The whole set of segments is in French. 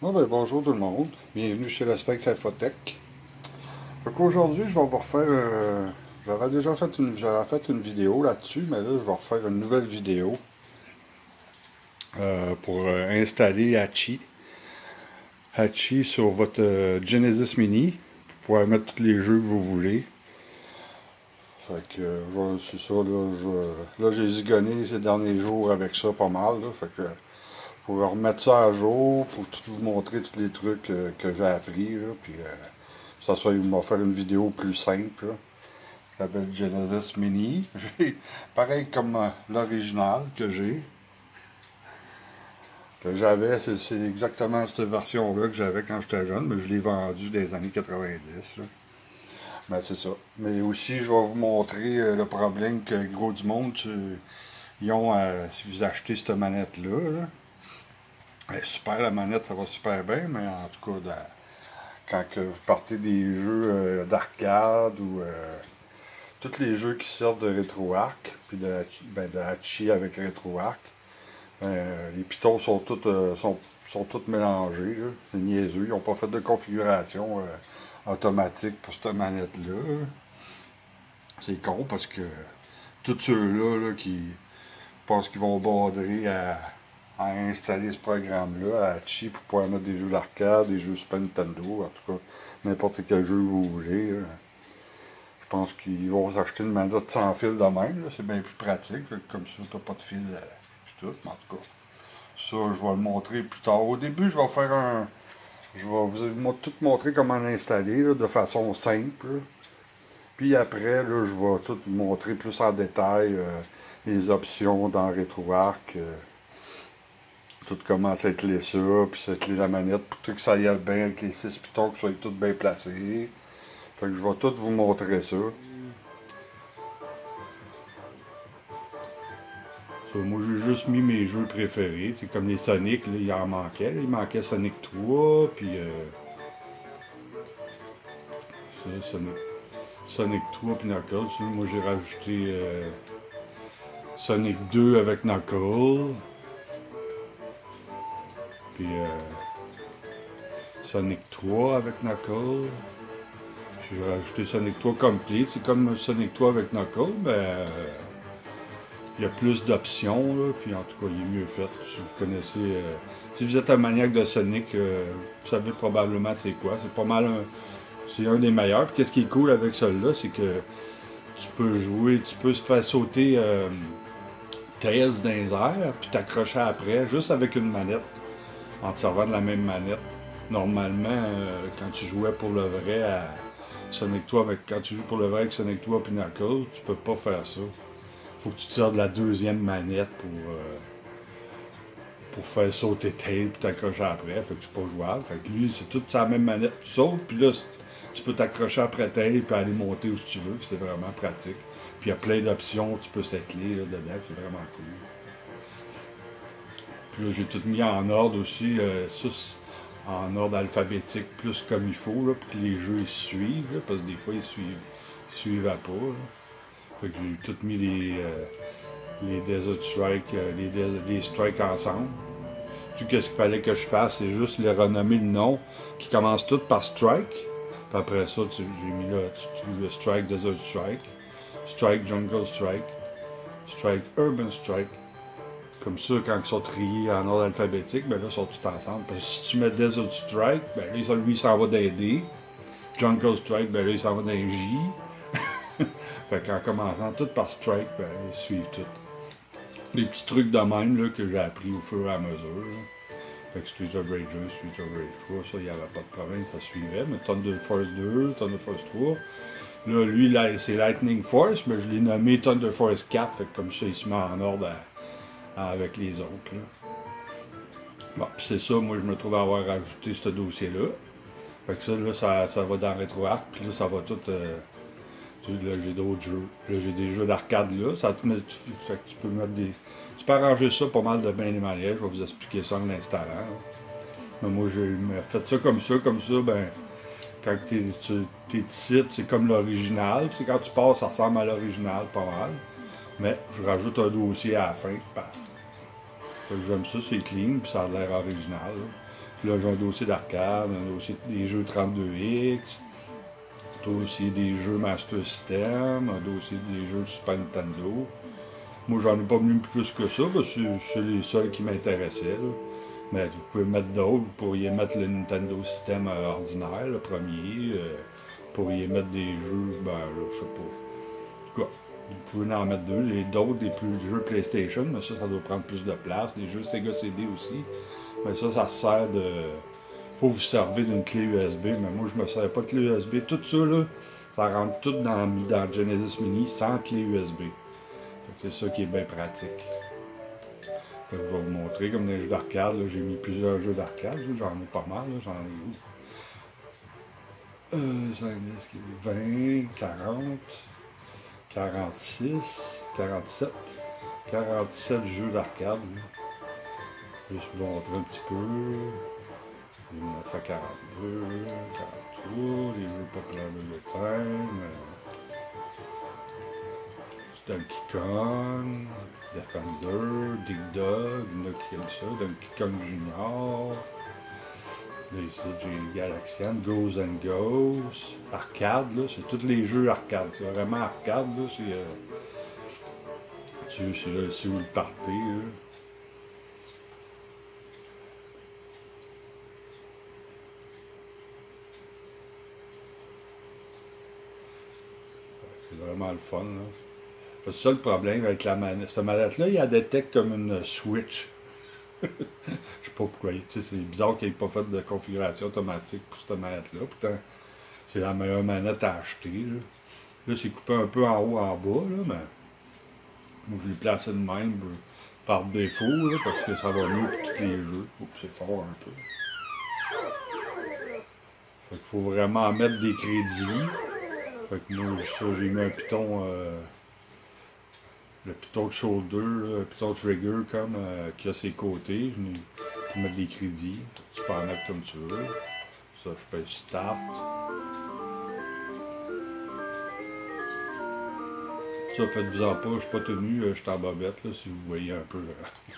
Bonjour tout le monde, bienvenue chez la Sphinx Infotech. Donc aujourd'hui, je vais vous refaire. J'avais fait une vidéo là-dessus, mais là, je vais refaire une nouvelle vidéo pour installer Hachi sur votre Genesis Mini pour pouvoir mettre tous les jeux que vous voulez. Fait que c'est ça, là j'ai zigonné ces derniers jours avec ça pas mal. Là, fait que pour remettre ça à jour, pour tout vous montrer tous les trucs que j'ai appris, là, puis ça soit, il m'a fait une vidéo plus simple, là, qui s'appelle Genesis Mini. J'ai, pareil comme l'original que j'avais, c'est exactement cette version-là que j'avais quand j'étais jeune, mais je l'ai vendu des années 90, là. Ben, c'est ça. Mais aussi, je vais vous montrer le problème que gros du monde, ils ont si vous achetez cette manette-là, là. Elle est super, la manette, ça va super bien, mais en tout cas, quand que vous partez des jeux d'arcade ou tous les jeux qui servent de RetroArch, puis de Hachi avec RetroArch, les pitons sont tous mélangés, là. C'est niaiseux, ils n'ont pas fait de configuration automatique pour cette manette-là. C'est con parce que tous ceux-là là, qui pensent qu'ils vont border à installer ce programme-là, à Hachi, pour pouvoir mettre des jeux d'arcade, des jeux Super Nintendo, en tout cas, n'importe quel jeu vous voulez. Là. Je pense qu'ils vont s'acheter une manette sans fil de même, c'est bien plus pratique, comme ça, t'as pas de fil tout, mais en tout cas. Ça, je vais le montrer plus tard. Au début, je vais faire un... Je vais vous tout montrer comment l'installer, là, de façon simple. Là. Puis après, là, je vais tout vous montrer plus en détail les options dans RetroArch. Tout comment s'écler ça, puis s'écler la manette pour tout que ça aille bien avec les 6 pitons, que soient tous bien placés. Fait que je vais tout vous montrer ça. Moi j'ai juste mis mes jeux préférés, c'est comme les Sonic, là, il en manquait. Là. Il manquait Sonic 3, puis ça, Sonic 3 puis Knuckles. Moi j'ai rajouté Sonic 2 avec Knuckles. Puis Sonic 3 avec Knuckles. J'ai rajouté Sonic 3 Complete. C'est comme Sonic 3 avec Knuckles, mais il y a plus d'options, là. Puis en tout cas, il est mieux fait. Si vous connaissez, si vous êtes un maniaque de Sonic, vous savez probablement c'est quoi. C'est pas mal c'est un des meilleurs. Puis qu'est-ce qui est cool avec celui-là, c'est que tu peux jouer, tu peux se faire sauter Tails dans les airs, puis t'accrocher après, juste avec une manette. En te servant de la même manette. Normalement, quand tu jouais pour le vrai à Sonic 3 quand tu joues pour le vrai avec Sonic 3 et Knuckles, tu peux pas faire ça. Faut que tu te sers de la deuxième manette pour faire sauter Tail et t'accrocher après. Fait que c'est pas jouable. Fait que lui, c'est toute sa même manette. Tu sautes, puis là, tu peux t'accrocher après Tail et aller monter où tu veux. C'est vraiment pratique. Puis il y a plein d'options, tu peux s'écler dedans, c'est vraiment cool. Puis là, j'ai tout mis en ordre aussi, ça, en ordre alphabétique, plus comme il faut, là, pour que les jeux ils suivent, là, parce que des fois, ils suivent pas. Là. Fait que j'ai tout mis les Desert Strike, les Strike ensemble. Tout ce qu'il fallait que je fasse, c'est juste les renommer le nom, qui commence tout par Strike. Puis après ça, j'ai mis là, le Strike Desert Strike, Strike Jungle Strike, Strike Urban Strike. Comme ça, quand ils sont triés en ordre alphabétique, ben là, ils sont tous ensemble. Parce que si tu mets Desert Strike, ben là, lui, il s'en va d'un D. Jungle Strike, ben là, il s'en va d'un J. Fait qu'en commençant tout par Strike, ben ils suivent tout. Des petits trucs de même, là, que j'ai appris au fur et à mesure, là. Fait que Street of Rage 1, Street of Rage 3, ça, il n'y avait pas de problème, ça suivait. Mais Thunder Force 2, Thunder Force 3. Là, lui, là, c'est Lightning Force, mais je l'ai nommé Thunder Force 4. Fait que comme ça, il se met en ordre avec les autres. Là. Bon, puis c'est ça, moi je me trouve à avoir rajouté ce dossier-là. Fait que ça, là, ça va dans RetroArch, puis là, ça va tout. Là, j'ai d'autres jeux. Là, j'ai des jeux d'arcade là. Fait que tu peux mettre des. Tu peux arranger ça pas mal de bien les manières. Je vais vous expliquer ça en l'installant. Mais moi, j'ai fait ça, ben. Quand t'es ici, c'est comme l'original. Tu sais, quand tu passes, ça ressemble à l'original pas mal. Mais je rajoute un dossier à la fin, paf. Fait que j'aime ça, c'est clean, puis ça a l'air original. Là. Puis là, j'ai un dossier d'arcade, un dossier des jeux 32X, un dossier des jeux Master System, un dossier des jeux Super Nintendo. Moi, j'en ai pas mis plus que ça, parce que c'est les seuls qui m'intéressaient. Mais vous pouvez mettre d'autres, vous pourriez mettre le Nintendo System ordinaire, le premier. Vous pourriez mettre des jeux, ben là, je sais pas. En tout cas, vous pouvez en mettre deux. D'autres, des jeux PlayStation, mais ça doit prendre plus de place. Les jeux Sega CD aussi. Mais ça sert de. Faut vous servir d'une clé USB, mais moi je me sers pas de clé USB. Tout ça, là, ça rentre tout dans Genesis Mini sans clé USB. C'est ça qui est bien pratique. Fait que je vais vous montrer, comme des jeux d'arcade, j'ai mis plusieurs jeux d'arcade, j'en ai pas mal, j'en ai où? J'en ai 20, 40, 46, 47, 47 jeux d'arcade. Juste vous montrer un petit peu. 1942, 43, les jeux populaires de l'automne. Donkey Kong, Defender, Dig Dug, il y en a qui aiment ça, Donkey Kong Junior. Là ici j'ai Galaxian, Goes and Goes, arcade, là, c'est tous les jeux arcade, c'est vraiment arcade, là, si vous le partez, là. C'est vraiment le fun, là. C'est ça le problème avec la manette. Cette manette-là, il la détecte comme une Switch. Je sais pas pourquoi. C'est bizarre qu'il n'ait pas fait de configuration automatique pour cette manette-là. Pourtant, c'est la meilleure manette à acheter. Là, c'est coupé un peu en haut, en bas, là, mais moi, je l'ai placé de même par défaut, là, parce que ça va mieux pour tous les jeux. Oups, c'est fort un peu. Fait qu'il faut vraiment mettre des crédits. Fait que moi, ça, j'ai mis un piton... le piton de shoulder, le piton de trigger comme qui a ses côtés, je vais pour mettre des crédits. Tu peux en mettre comme tu veux. Ça, je peux start. Ça, faites-vous-en pas, je suis pas tenu, je suis en bobette, là, si vous voyez un peu.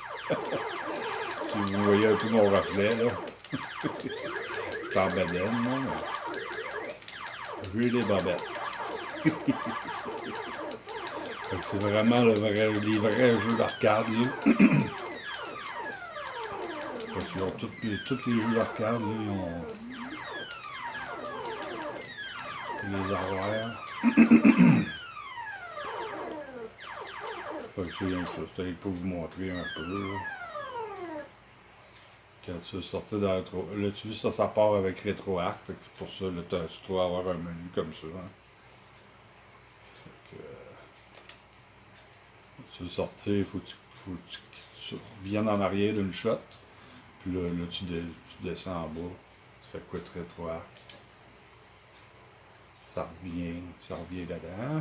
Si vous voyez un peu mon reflet, là. Je suis en bedaine, là. J'ai des bobettes. C'est vraiment les vrais jeux d'arcade. Parce qu'ils ont tous les jeux d'arcade, ils ont les armoires. C'est rien que ça, c'était pour vous montrer un peu. Là. Quand tu veux sortir dans rétro. Là, tu vois, ça part avec RetroArch. Pour ça, là, tu dois avoir un menu comme ça. Hein. Tu veux sortir, il faut que tu viennes en arrière d'une shot. Puis là, tu descends en bas. Tu fais quoi de rétroarch. Ça revient dedans.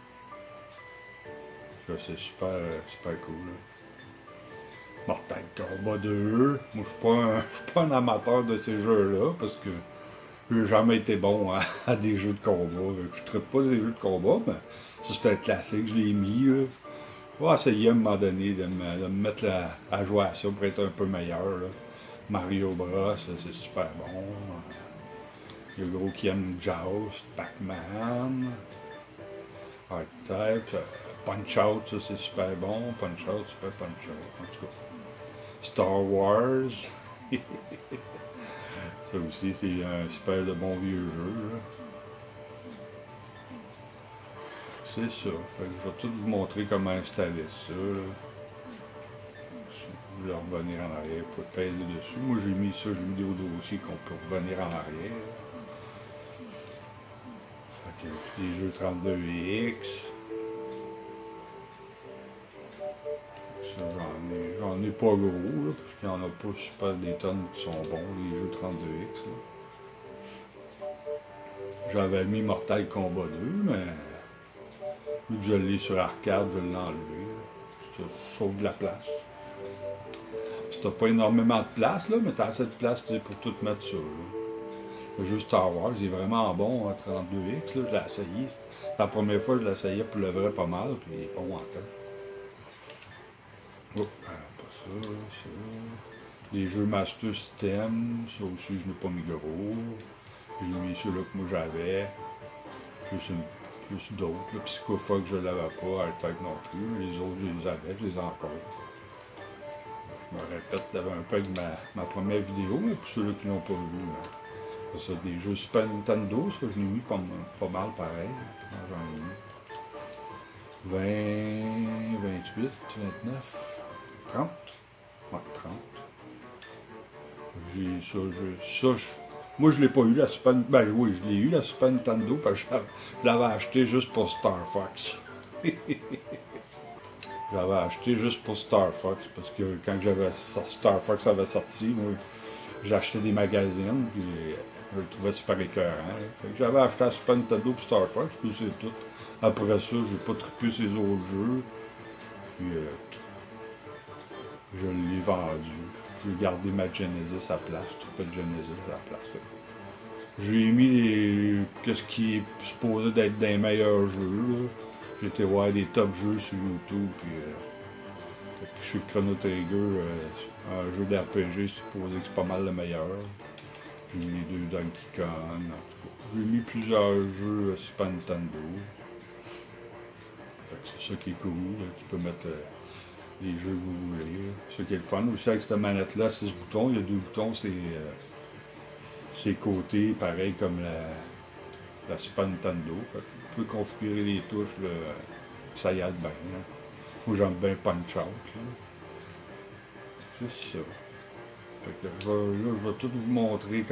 Là, c'est super cool. Là. Mortal Kombat 2. Moi, je suis pas un amateur de ces jeux-là parce que j'ai jamais été bon à des jeux de combat. Je ne traite pas des jeux de combat, mais ça, c'est un classique. Je l'ai mis. Là. Je vais essayer à un moment donné de me mettre à jouer à ça pour être un peu meilleur. Là. Mario Bros, c'est super bon. Il y a le gros qui aime Joust, Pac-Man, Archetype, Punch-Out, ça c'est super bon. Punch-Out, super Punch-Out. En tout cas, Star Wars. Ça aussi, c'est un super de bon vieux jeu. Là. C'est ça. Fait que je vais tout vous montrer comment installer ça. Là. Je vais revenir en arrière pour peser dessus. Moi j'ai mis ça, j'ai mis des dossiers qu'on peut revenir en arrière. Fait que les jeux 32X. Ça j'en ai pas gros là, parce qu'il n'y en a pas super des tonnes qui sont bons, les jeux 32X. Là. J'avais mis Mortal Kombat 2, mais vu que je l'ai sur arcade, je l'ai enlevé. Ça sauve de la place. T'as pas énormément de place, là, mais t'as assez de place pour tout mettre ça. Là. Le jeu Star Wars, il est vraiment bon, hein, 32X, là, je l'ai essayé. La première fois, je l'essayais pour le vrai pas mal, puis il est bon en temps. Oh, pas ça, ça. Les jeux Master System, ça aussi je n'ai pas mis gros. J'ai mis ceux-là que moi j'avais. Plus d'autres. Le Psychofog je l'avais pas, Altac non plus. Les autres je les avais, je les ai encore. Je me répète un peu avec ma première vidéo, mais pour ceux-là qui l'ont pas vu. C'est ça, des jeux Super Nintendo, ça je l'ai mis pas mal pareil. J'en ai mis 20, 28, 29, 30. Ouais, 30. J'ai ça, moi je l'ai pas eu la Super Nintendo. Ben oui, je l'ai eu la Super Nintendo parce que je l'avais acheté juste pour Star Fox. Je l'avais acheté juste pour Star Fox parce que quand Star Fox avait sorti, moi j'achetais des magazines puis je le trouvais super écœurant. Fait que j'avais acheté la Super Nintendo pour Star Fox, puis c'est tout. Après ça, j'ai pas trippé ces autres jeux. Puis je l'ai vendu. J'ai gardé ma Genesis à la place. Je trippais de Genesis à la place. J'ai mis qu'est-ce qui est supposé d'être des meilleurs jeux. J'ai été voir des top jeux sur YouTube. Puis chez Chrono Trigger, un jeu d'RPG supposé que c'est pas mal le meilleur. Puis les deux Donkey Kong. En tout cas, j'ai mis plusieurs jeux Super Nintendo. C'est ça qui est cool. Là. Tu peux mettre les jeux que vous voulez. C'est ça qui est le fun. Aussi avec cette manette-là, 6 boutons. Il y a 2 boutons, c'est côtés, pareil comme la Super Nintendo. Fait que vous pouvez configurer les touches, là, ça y a de bien. Là. Moi j'aime bien Punch Out. C'est ça. Fait que je vais tout vous montrer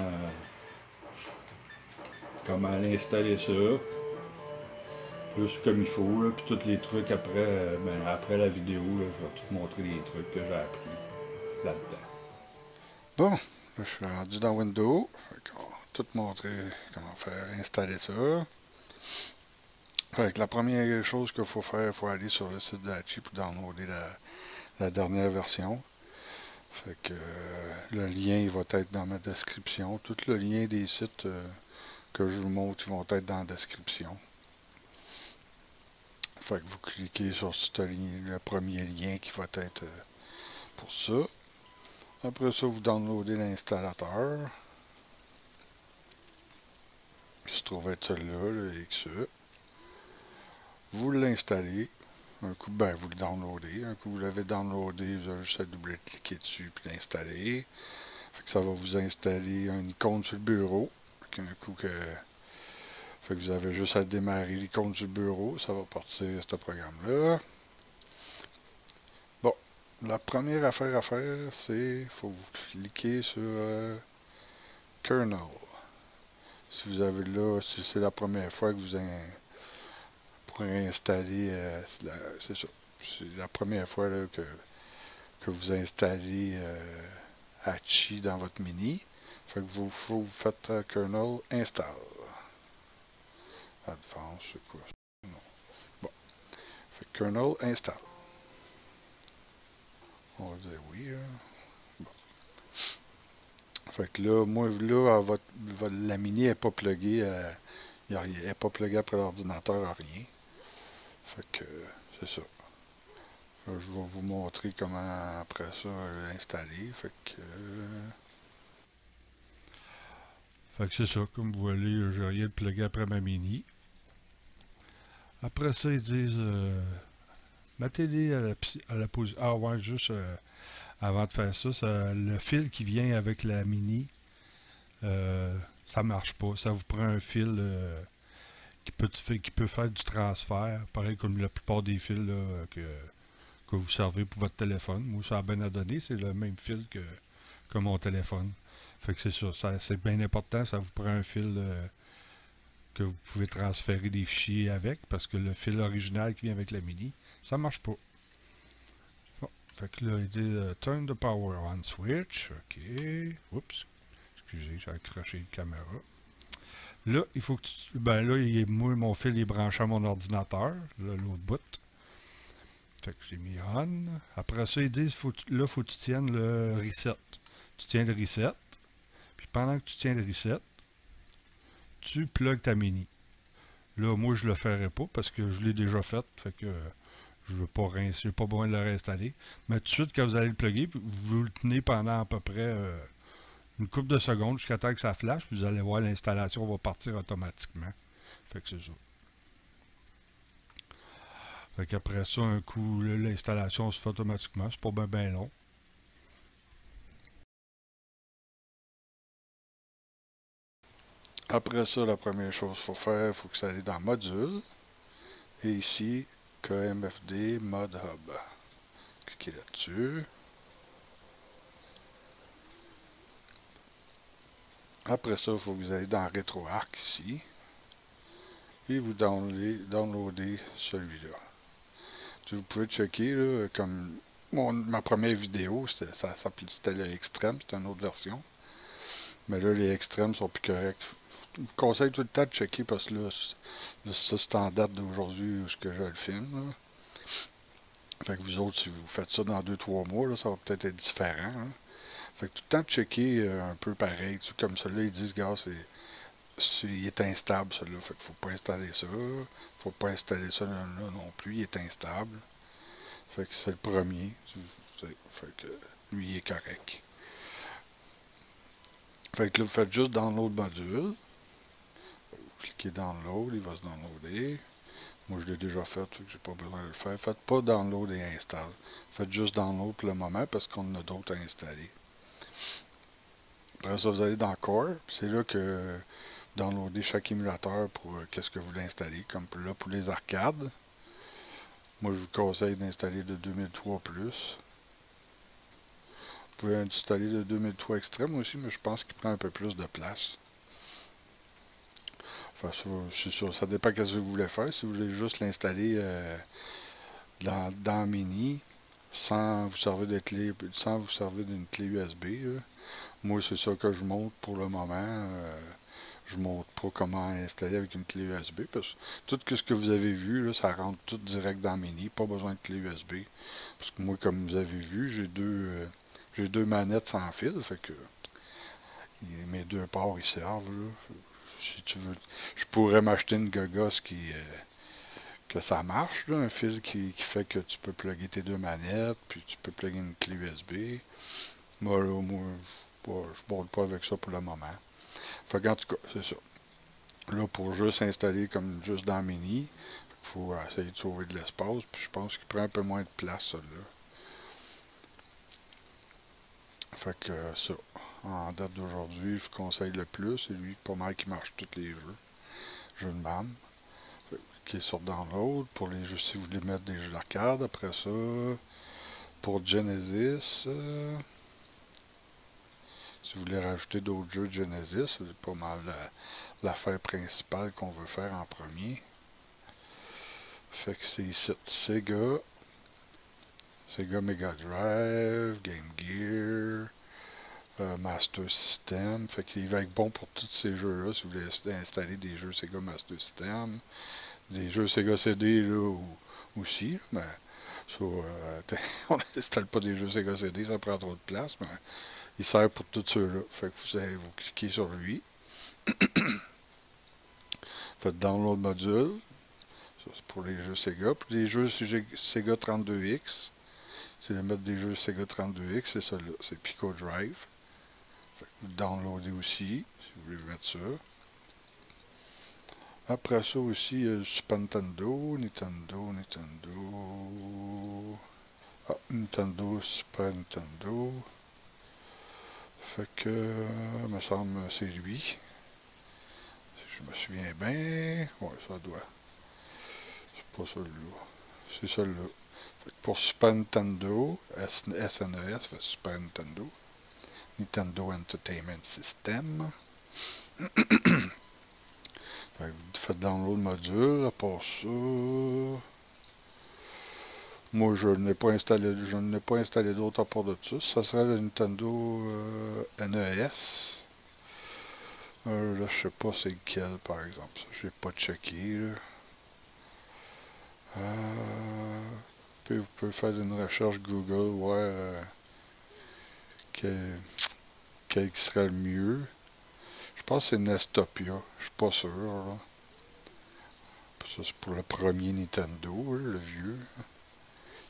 comment l'installer ça. Plus comme il faut, là, puis tous les trucs après la vidéo, là, je vais tout montrer les trucs que j'ai appris là-dedans. Bon, là, je suis rendu dans Windows. On va tout montrer comment faire installer ça. Fait que la première chose qu'il faut faire, il faut aller sur le site d'Hachi pour downloader la dernière version. Fait que le lien il va être dans ma description. Tout le lien des sites que je vous montre, ils vont être dans la description. Fait que vous cliquez sur le premier lien qui va être pour ça. Après ça, vous downloadez l'installateur. Qui se trouve être celui-là, le XE. Vous l'installez. Un coup, vous le downloadez. Un coup, vous l'avez downloadé, vous avez juste à double-cliquer dessus puis l'installer. Fait que ça va vous installer une icône sur le bureau. Un coup que fait que vous avez juste à démarrer l'icône du bureau, ça va partir ce programme-là. Bon, la première affaire à faire, c'est faut vous cliquer sur Kernel. Si vous avez là, si c'est la première fois que vous pourrez installer, c'est ça. C'est la première fois là, que vous installez Hachi dans votre mini. Fait que vous faites Kernel Install. Advance, c'est quoi? Non. Bon. Fait que Kernel Install. On va dire oui. Bon. Fait que là, moi, là, la mini n'est pas pluguée. Elle n'est pas pluguée après l'ordinateur à rien. Fait que c'est ça. Là, je vais vous montrer comment après ça l'installer. Fait que c'est ça. Comme vous voyez, j'ai rien de plugué après ma mini. Après ça, ils disent mettez-les à la position. Ah ouais, juste avant de faire ça, le fil qui vient avec la mini, ça marche pas. Ça vous prend un fil qui peut faire du transfert, pareil comme la plupart des fils là, que vous servez pour votre téléphone. Moi, ça a bien à donner, c'est le même fil que mon téléphone. Fait que c'est ça c'est bien important, ça vous prend un fil que vous pouvez transférer des fichiers avec, parce que le fil original qui vient avec la mini, ça marche pas. Bon, fait que là, il dit Turn the power on switch. OK. Oups. Excusez, j'ai accroché la caméra. Là, il faut que tu. Ben là, moi, mon fil est branché à mon ordinateur, l'autre bout. Fait que j'ai mis on. Après ça, ils disent là, faut que tu tiennes le reset. Tu tiens le reset. Puis pendant que tu tiens le reset, tu plugues ta mini. Là, moi, je le ferai pas parce que je l'ai déjà fait. Fait que j'ai pas besoin de le réinstaller. Mais tout de suite, quand vous allez le plugger, vous le tenez pendant à peu près une couple de secondes jusqu'à temps que ça flash, puis vous allez voir l'installation va partir automatiquement. Fait que c'est ça. Fait qu'après ça, un coup, l'installation se fait automatiquement. C'est pas bien long. Après ça, la première chose qu'il faut faire, il faut que ça aille dans Module. Et ici, KMFD Mod Hub. Cliquez là-dessus. Après ça, il faut que vous allez dans RetroArch ici. Et vous downloadez celui-là. Vous pouvez checker, là, comme ma première vidéo, c'était le Extreme, c'était une autre version. Mais là, les extrêmes sont plus corrects. Je vous conseille tout le temps de checker parce que là ça c'est en date d'aujourd'hui où je le filme. Là. Fait que vous autres, si vous faites ça dans 2-3 mois, là, ça va peut-être être différent. Hein. Fait que tout le temps de checker un peu pareil. Comme celui-là, ils disent, gars, il est instable, celui-là. Fait qu'il faut pas installer ça. Faut pas installer ça là non plus, il est instable. Fait que c'est le premier. Fait que lui, il est correct. Fait que là, vous faites juste download module. Vous cliquez download, il va se downloader. Moi, je l'ai déjà fait, fait que j'ai pas besoin de le faire. Faites pas download et install. Faites juste download pour le moment parce qu'on en a d'autres à installer. Après ça, vous allez dans Core. C'est là que vous downloadez chaque émulateur pour qu'est-ce que vous voulez installer. Comme là, pour les arcades. Moi, je vous conseille d'installer de 2003+. Vous pouvez installer de 2003 extrême aussi, mais je pense qu'il prend un peu plus de place. Enfin, c'est sûr, ça dépend de ce que vous voulez faire. Si vous voulez juste l'installer dans Mini, sans vous servir d'une clé USB. Là. Moi, c'est ça que je montre pour le moment. Je montre pas comment installer avec une clé USB. Parce que tout ce que vous avez vu, là, ça rentre tout direct dans Mini. Pas besoin de clé USB. Parce que moi, comme vous avez vu, j'ai deux manettes sans fil. Fait que mes deux ports ils servent. Là. Si tu veux, je pourrais m'acheter une gogos que ça marche, là, un fil qui fait que tu peux plugger tes deux manettes, puis tu peux plugger une clé USB. Moi, là, je ne borde pas avec ça pour le moment. Fait qu'en tout cas, c'est ça. Là, pour juste installer comme juste dans Mini, il faut essayer de sauver de l'espace, puis je pense qu'il prend un peu moins de place, ça, là. Fait que ça, en date d'aujourd'hui, je vous conseille le plus, c'est lui, pas mal qui marche tous les jeux de MAM. Qui est sur download pour les jeux si vous voulez mettre des jeux d'arcade. Après ça, pour Genesis, si vous voulez rajouter d'autres jeux de Genesis, c'est pas mal l'affaire principale qu'on veut faire en premier. Fait que c'est ici Sega Mega Drive, Game Gear, Master System. Fait qu'il va être bon pour tous ces jeux-là si vous voulez installer des jeux Sega Master System. Des jeux Sega CD là, aussi, mais ça, on n'installe pas des jeux Sega CD, ça prend trop de place, mais il sert pour tous ceux-là. Fait que vous cliquez sur lui. Faites download module. Ça, c'est pour les jeux Sega. Puis les jeux Sega 32X. C'est de mettre des jeux Sega 32X, c'est ça là. C'est Pico Drive. Fait que vous downloadez aussi, si vous voulez mettre ça. Après ça aussi, Super Nintendo, Nintendo, Super Nintendo. Fait que, me semble, c'est lui. Si je me souviens bien. Ouais, ça doit. C'est pas celui-là. C'est celui-là. Pour Super Nintendo, SNES, fait Super Nintendo. Nintendo Entertainment System. Fait que vous faites download module, à part ça. Moi, je n'ai pas installé d'autres à part de ça. Ça serait le Nintendo NES. Là, je sais pas c'est lequel, par exemple. J'ai pas checké. Là. Puis vous pouvez faire une recherche Google, voir quel serait le mieux. Je pense que c'est Nestopia. Je suis pas sûr. Là. Ça, c'est pour le premier Nintendo, là, le vieux.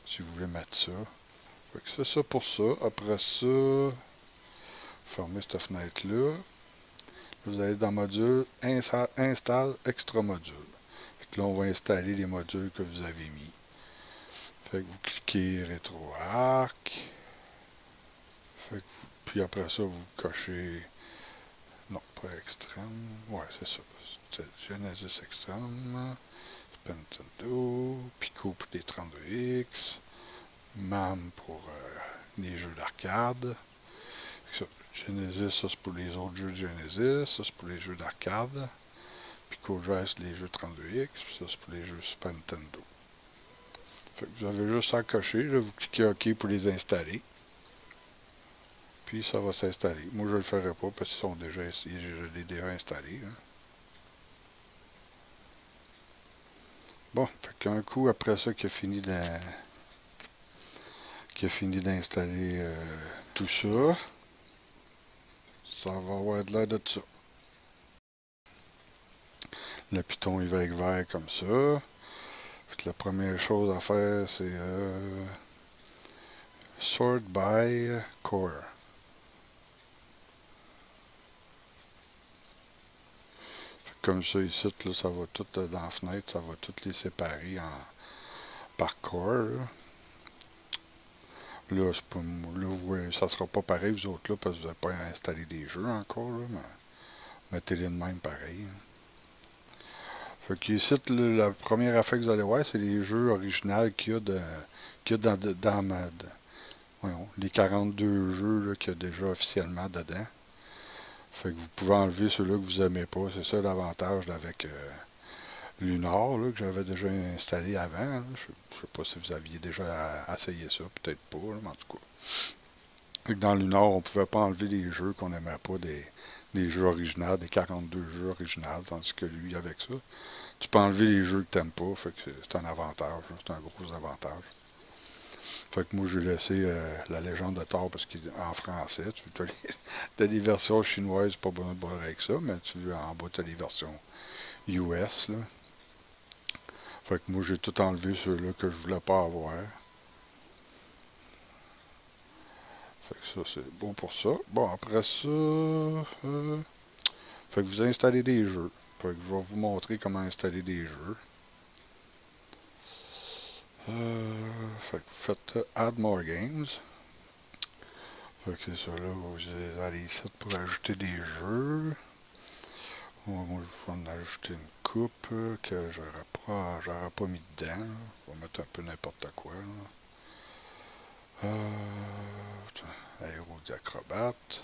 si vous voulez mettre ça. Fait que c'est ça pour ça. Après ça, fermez cette fenêtre-là. Vous allez dans module, installe extra module. Fait que là, on va installer les modules que vous avez mis. Fait que vous cliquez RetroArch. Fait que puis après ça, vous cochez. Non, pas extrême. Ouais, c'est ça. C'est Genesis Extreme. Super Nintendo. Pico pour les 32X. MAM pour les jeux d'arcade. Genesis, ça c'est pour les autres jeux de Genesis. Ça c'est pour les jeux d'arcade. Pico Drive, c'est les jeux 32X. Puis ça c'est pour les jeux Super Nintendo. Fait que vous avez juste à cocher. Là, vous cliquez OK pour les installer. Puis ça va s'installer. Moi je ne le ferai pas parce qu'ils sont déjà, je l'ai déjà installé. Hein. Bon, fait qu'un coup après ça qu'il a fini d'installer tout ça, ça va avoir de l'air de ça. Le Python il va être vert comme ça. Fait que la première chose à faire c'est sort by core. Comme ça ici, là, ça va tout dans la fenêtre, ça va toutes les séparer par core. Là, pas, là ça sera pas pareil, vous autres, là, parce que vous n'avez pas installé des jeux encore, là, mais mettez-les de même pareil. Fait qu'ici, la première affaire que vous allez voir, c'est les jeux originaux qu'il y a voyons, les 42 jeux qu'il y a déjà officiellement dedans. Fait que vous pouvez enlever ceux-là que vous n'aimez pas. C'est ça l'avantage avec Lunar, là, que j'avais déjà installé avant. Là. Je sais pas si vous aviez déjà essayé ça, peut-être pas, là, mais en tout cas. Dans Lunar, on pouvait pas enlever des jeux qu'on n'aimait pas, des jeux originaux, des 42 jeux originaux, tandis que lui, avec ça, tu peux enlever les jeux que t'aimes pas, fait que c'est un avantage, c'est un gros avantage. Fait que moi, j'ai laissé la légende de Thor parce qu'il est en français. Tu as des versions chinoises, pas besoin de boire avec ça, mais tu veux en bas, tu as les versions US, là. Fait que moi, j'ai tout enlevé ceux-là que je voulais pas avoir. Fait que ça, c'est bon pour ça. Bon, après ça, fait que vous installez des jeux. Fait que je vais vous montrer comment installer des jeux. Fait que vous faites Add More Games. Fait que c'est ça, là, vous allez ici pour ajouter des jeux. Moi, je vais en ajouter une coupe que j'aurais pas mis dedans. Je vais mettre un peu n'importe quoi. Aéro d'acrobate.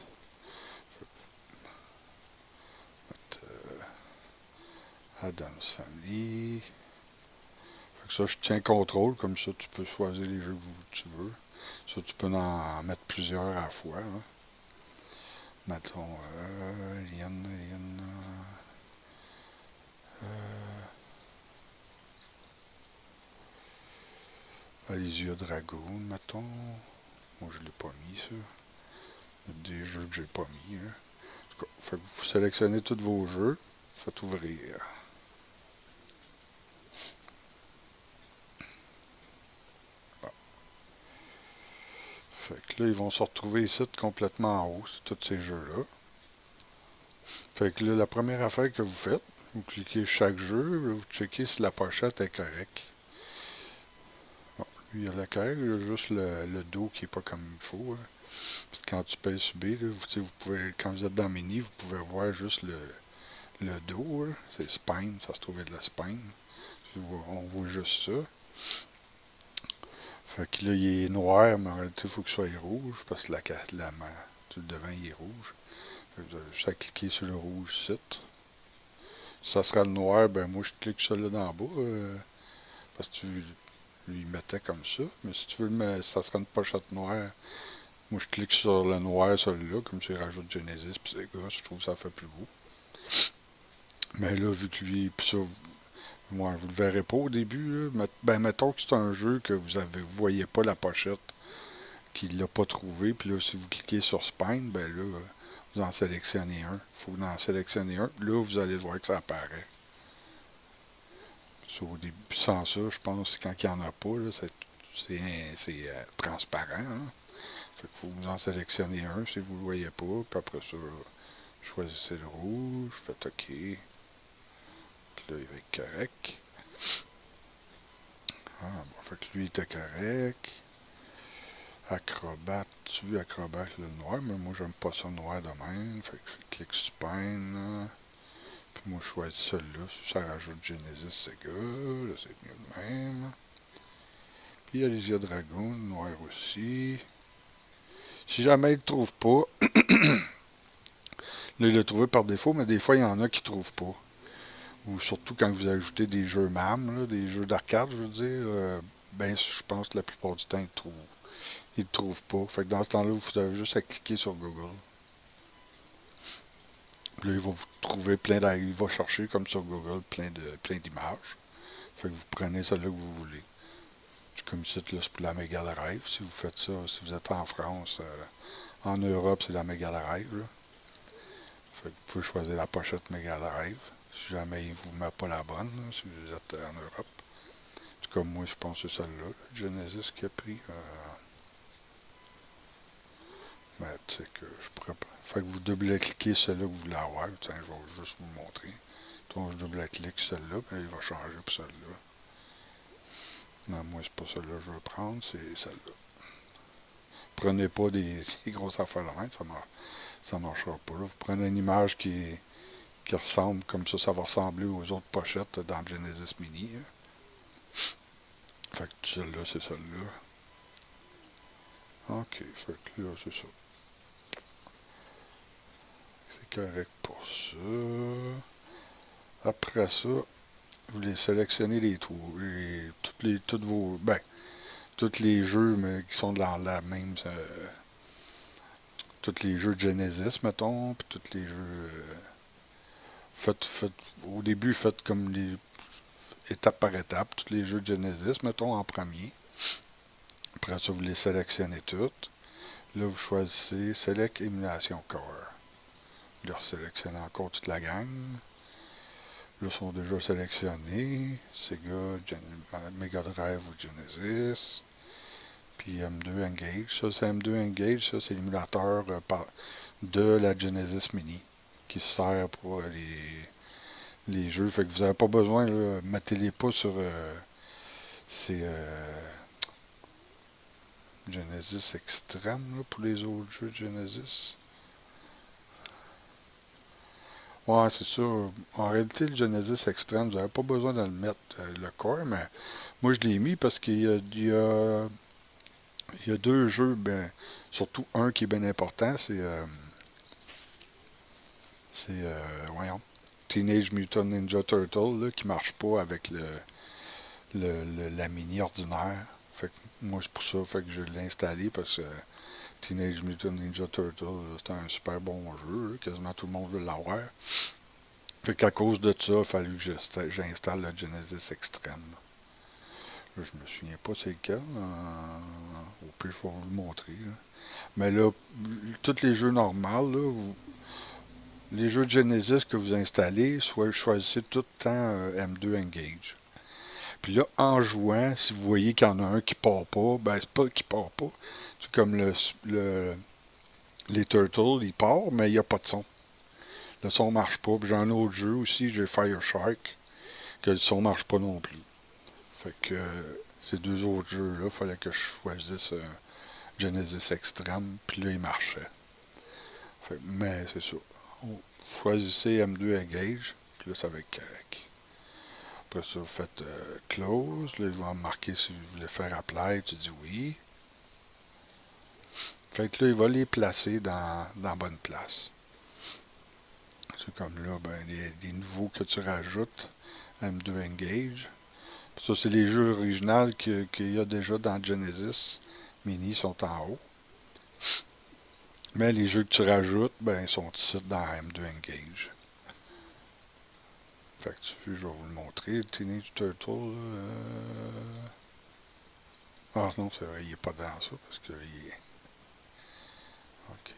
Adam's Family. Fait que ça, je tiens contrôle, comme ça tu peux choisir les jeux que tu veux. Ça, tu peux en mettre plusieurs à la fois. Là. Mettons, Elysia Dragoon, mettons. Moi, je l'ai pas mis, ça. Il y a des jeux que j'ai pas mis. Hein. En tout cas, fait que vous sélectionnez tous vos jeux. Faites ouvrir. Bon. Fait que là, ils vont se retrouver ici complètement en haut, c'est tous ces jeux-là. Fait que là, la première affaire que vous faites, vous cliquez chaque jeu, vous checkez si la pochette est correcte. Bon, lui, il y a la correcte, il y a juste le dos qui est pas comme il faut. Hein. Parce que quand tu pèses sur B, là, vous pouvez, quand vous êtes dans Mini, vous pouvez voir juste le dos. C'est spine, ça se trouvait de la spine. On voit juste ça. Fait que là, il est noir, mais en réalité, il faut qu'il soit rouge, parce que la main, tout le devant, il est rouge. Vous avez juste à cliquer sur le rouge site. Si ça sera le noir, ben moi je clique sur le dans le bas. Parce que tu lui mettais comme ça. Mais si tu veux le mettre, ça sera une pochette noire. Moi je clique sur le noir, celui-là, comme ça il rajoute Genesis, puis c'est gars, je trouve que ça fait plus beau. Mais là, vu que lui, puis ça, moi, vous le verrez pas au début, là. Ben mettons que c'est un jeu que vous voyez pas la pochette, qu'il l'a pas trouvé, puis là, si vous cliquez sur Spine, ben là, vous en sélectionnez un. Il faut que vous en sélectionnez un. Là, vous allez voir que ça apparaît. Au début, sans ça, je pense, quand il n'y en a pas, là, c'est transparent. Hein. Fait qu'il faut vous en sélectionner un si vous ne le voyez pas. Puis après ça, choisissez le rouge, faites OK. Puis là, il va être correct. Ah, bon, fait que lui, il était correct. Acrobat, tu veux Acrobat le noir, mais moi, j'aime pas ça noir de même. Fait que je clique sur Spine. Puis moi, je choisis celui-là. Si ça rajoute Genesis, c'est good. C'est mieux de même. Puis il y a les Dragoon, noir aussi. Si jamais il ne trouve pas, là, il l'a trouvé par défaut, mais des fois, il y en a qui ne trouvent pas. Ou surtout quand vous ajoutez des jeux MAM, là, des jeux d'arcade, je veux dire, ben, je pense que la plupart du temps, ils ne trouvent pas. Fait que dans ce temps-là, vous avez juste à cliquer sur Google. Puis là, il va vous trouver il va chercher, comme sur Google, plein d'images. Fait que vous prenez celle-là que vous voulez. Comme ici, là, c'est pour la Mega Drive. Si vous faites ça, si vous êtes en France, en Europe, c'est la Mega Drive. Là. Fait que vous pouvez choisir la pochette Mega Drive. Si jamais il ne vous met pas la bonne, là, si vous êtes en Europe. En tout cas, moi, je pense que c'est celle-là, Genesis qui a pris. Ben, tu sais que je pourrais pas. Fait que vous double-cliquez celle-là que vous voulez avoir. Tiens, je vais juste vous le montrer. Donc, je double-clique celle-là, puis il va changer pour celle-là. Non, moi, c'est pas celle-là que je veux prendre, c'est celle-là. Prenez pas des grosses affaires de main, ça marchera pas. Là. Vous prenez une image qui ressemble, comme ça va ressembler aux autres pochettes dans Genesis Mini. Hein. Fait que celle-là, c'est celle-là. Ok, fait que là, c'est ça. C'est correct pour ça. Après ça, vous les sélectionnez les trous. Toutes vos. Ben, tous les jeux mais qui sont dans la même. Tous les jeux de Genesis, mettons, puis tous les jeux. Au début, faites comme les étape par étape, tous les jeux de Genesis, mettons en premier. Après ça, vous les sélectionnez toutes. Là, vous choisissez Select Émulation Core. Vous les sélectionnez encore toute la gang. Là, ils sont déjà sélectionnés. Sega, Mega Drive ou Genesis. Puis M2 Engage. Ça, c'est M2 Engage. Ça, c'est l'émulateur de la Genesis Mini qui sert pour les jeux. Fait que vous n'avez pas besoin, là, mettez-les pas sur c'est Genesis Extreme là, pour les autres jeux de Genesis. Ouais, c'est ça. En réalité, le Genesis Extreme, vous n'avez pas besoin de le mettre le core, mais moi je l'ai mis parce qu'il y a deux jeux, ben, surtout un qui est bien important, voyons, Teenage Mutant Ninja Turtle, là, qui marche pas avec la mini ordinaire. Fait que moi, c'est pour ça fait que je l'ai installé parce que Teenage Mutant Ninja Turtle, c'est un super bon jeu. Là, quasiment tout le monde veut l'avoir. Fait qu'à cause de ça, il a fallu que j'installe le Genesis Extreme. Là, je me souviens pas c'est lequel. Au pire, je vais vous le montrer. Là. Mais là, tous les jeux normaux, là, les jeux de Genesis que vous installez, choisissez tout le temps M2 Engage. Puis là, en jouant, si vous voyez qu'il y en a un qui part pas, ben c'est pas qu'il part pas. C'est comme les Turtles, il part, mais il n'y a pas de son. Le son marche pas. Puis j'ai un autre jeu aussi, j'ai Fire Shark, que le son marche pas non plus. Fait que ces deux autres jeux-là, il fallait que je choisisse Genesis Extreme, puis là, il marchait. Mais c'est ça. Choisissez M2 Engage, puis là, ça va être correct. Après ça, vous faites Close. Là, il va marquer si vous voulez faire Apply. Tu dis oui. Fait que là, il va les placer dans la bonne place. C'est comme là, ben, les nouveaux que tu rajoutes, M2 Engage. Puis ça, c'est les jeux originaux qu'il y a déjà dans Genesis. Mini sont en haut. Mais les jeux que tu rajoutes, ben, ils sont ici dans M2 Engage. Fait que tu veux, je vais vous le montrer. Teenage Turtle. Ah non, c'est vrai, il n'est pas dans ça parce que il est. Ok.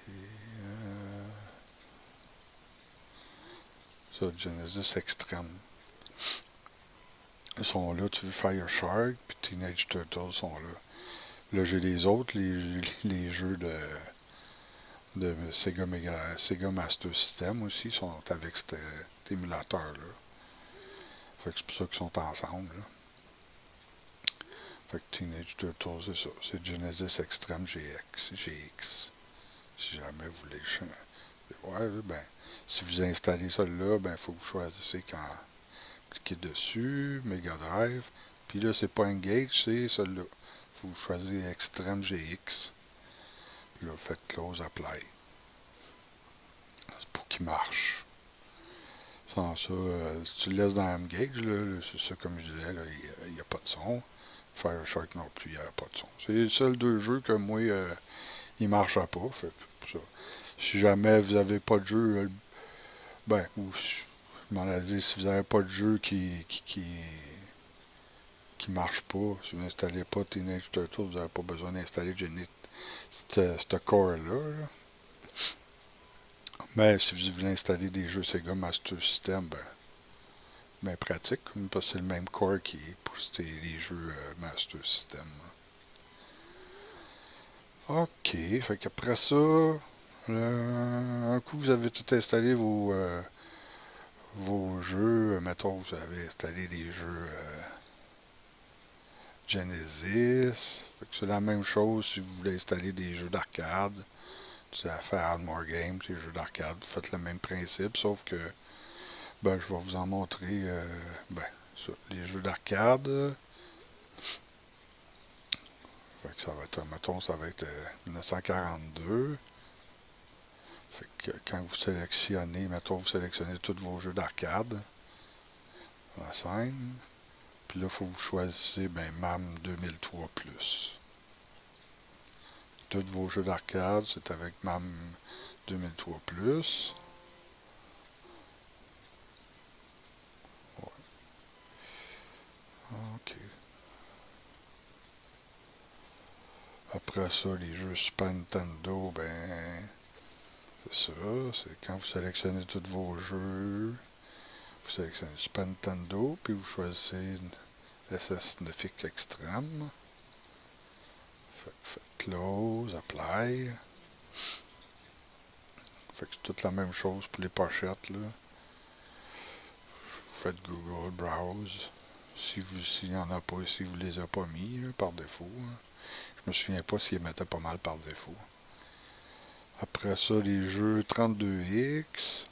Ça, Genesis Extreme. Ils sont là, tu veux Fire Shark, puis Teenage Turtles sont là. Là, j'ai les autres, les jeux de Sega Master System aussi, sont avec cet émulateur-là. Fait que c'est pour ça qu'ils sont ensemble, là. Fait que Teenage Turtles, c'est ça. C'est Genesis Extreme GX. Si jamais vous voulez le changer. Ouais, ben, si vous installez ça là, ben, il faut que vous choisissez quand vous cliquez dessus, Mega Drive. Puis là, c'est pas Engage, c'est celui-là. Il faut que vous choisissez Extreme GX. Puis là, vous faites Close Apply. C'est pour qu'il marche. Sans ça, si tu le laisses dans Engage, là, c'est ça comme je disais, il n'y a pas de son. Fire Shark non plus, il n'y a pas de son. C'est les seuls deux jeux que moi, il ne marchera pas. Fait que pour ça. Si jamais vous n'avez pas de jeu, ben, ou je m'en ai dit, si vous n'avez pas de jeu qui marche pas, si vous n'installez pas Teenage Turtles, vous n'avez pas besoin d'installer ce core-là. Là. Mais si vous voulez installer des jeux Sega Master System, ben pratique, parce que c'est le même core qui est pour les jeux Master System. Ok, fait qu'après ça, un coup vous avez tout installé vos jeux, mettons vous avez installé des jeux Genesis, fait que c'est la même chose si vous voulez installer des jeux d'arcade, tu vas faire Add More Games, les jeux d'arcade, vous faites le même principe, sauf que ben, je vais vous en montrer ben, ça, les jeux d'arcade. Fait que ça va être, mettons, ça va être 1942. Fait que quand vous sélectionnez, mettons, vous sélectionnez tous vos jeux d'arcade, la scène, puis là, il faut que vous choisissez ben, MAM 2003+. Tous vos jeux d'arcade, c'est avec MAM 2003+. Ouais. OK. Après ça, les jeux Super Nintendo, ben, c'est ça. C'est quand vous sélectionnez tous vos jeux, vous sélectionnez Super Nintendo, puis vous choisissez une SS9X Extreme. Faites Close, Apply. Fait que c'est toute la même chose pour les pochettes, là. Faites Google, Browse. S'il n'y en a pas, si vous les avez pas mis, là, par défaut. Hein. Je me souviens pas s'ils les mettaient pas mal par défaut. Après ça, les jeux 32X.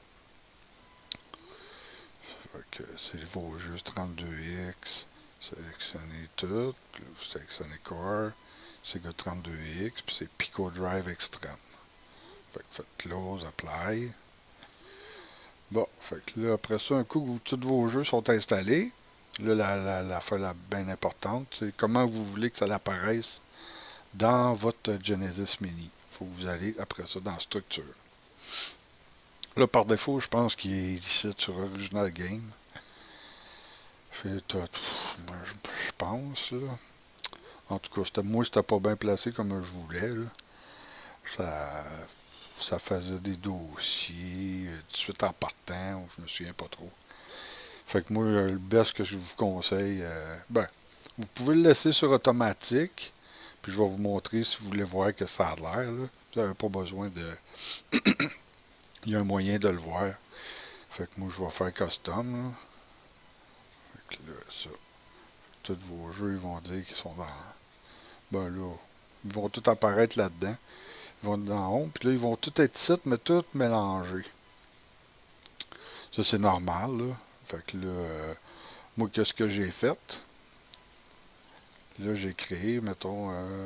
Fait que c'est vos jeux 32X. Sélectionnez tout. Vous sélectionnez Core. Sega 32X. Puis c'est Pico Drive Extreme. Fait que faites Close, Apply. Bon, fait que là, après ça, un coup que tous vos jeux sont installés, là, la bien importante, c'est comment vous voulez que ça apparaisse dans votre Genesis Mini. Il faut que vous allez, après ça, dans Structure. Là, par défaut, je pense qu'il est ici sur Original Game. Fait, je pense, là. En tout cas, moi, c'était pas bien placé comme je voulais, là. Ça, ça faisait des dossiers, tout de suite en partant, je me souviens pas trop. Fait que moi, le best que je vous conseille, ben, vous pouvez le laisser sur automatique, puis je vais vous montrer si vous voulez voir que ça a l'air, là. Vous n'avez pas besoin de... Il y a un moyen de le voir. Fait que moi, je vais faire custom, là. Fait que là, ça. Tous vos jeux, ils vont dire qu'ils sont dans... Ben là, ils vont tout apparaître là-dedans. Ils vont être dans haut, puis là, ils vont tout être ici, mais tout mélangés. Ça, c'est normal, là. Fait que là, moi, qu'est-ce que j'ai fait? Là, j'ai créé, mettons...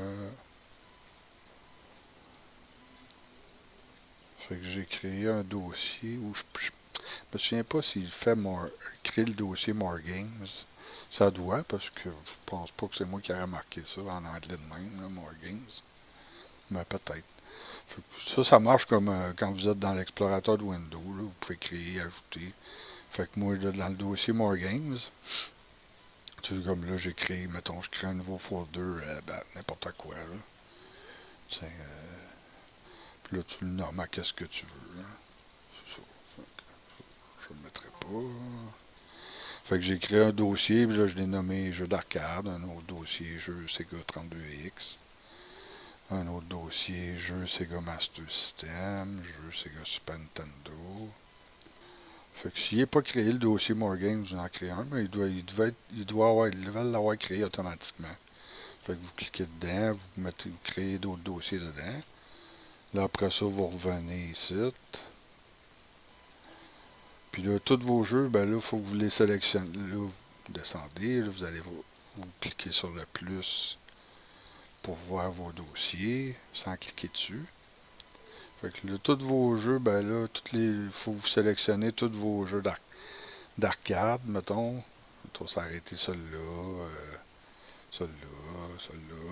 fait que j'ai créé un dossier où je me souviens pas s'il fait créer le dossier More Games. Ça doit, parce que je pense pas que c'est moi qui ai remarqué ça en anglais de même, là, More Games. Mais peut-être. Ça marche comme quand vous êtes dans l'explorateur de Windows. Là, vous pouvez créer, ajouter. Fait que moi, là, dans le dossier More Games, tu sais, comme là, j'ai créé, mettons, je crée un nouveau folder, ben, n'importe quoi, là. Puis là, tu le nommes à qu'est-ce que tu veux, là. C'est ça. Je ne le mettrai pas. Fait que j'ai créé un dossier, puis là, je l'ai nommé jeu d'arcade, un autre dossier jeu Sega 32X, un autre dossier jeu Sega Master System, jeu Sega Super Nintendo. Fait que s'il n'est pas créé le dossier More Games, vous en créez un, mais il devait l'avoir créé automatiquement. Fait que vous cliquez dedans, vous créez d'autres dossiers dedans. Là, après ça, vous revenez ici. Puis là, tous vos jeux, ben là, il faut que vous les sélectionnez. Là, vous descendez, là, vous allez vous cliquez sur le plus pour voir vos dossiers, sans cliquer dessus. Fait que là, tous vos jeux, ben là, il faut vous sélectionner tous vos jeux d'arcade, mettons. On va s'arrêter celui-là, celui-là, celui-là.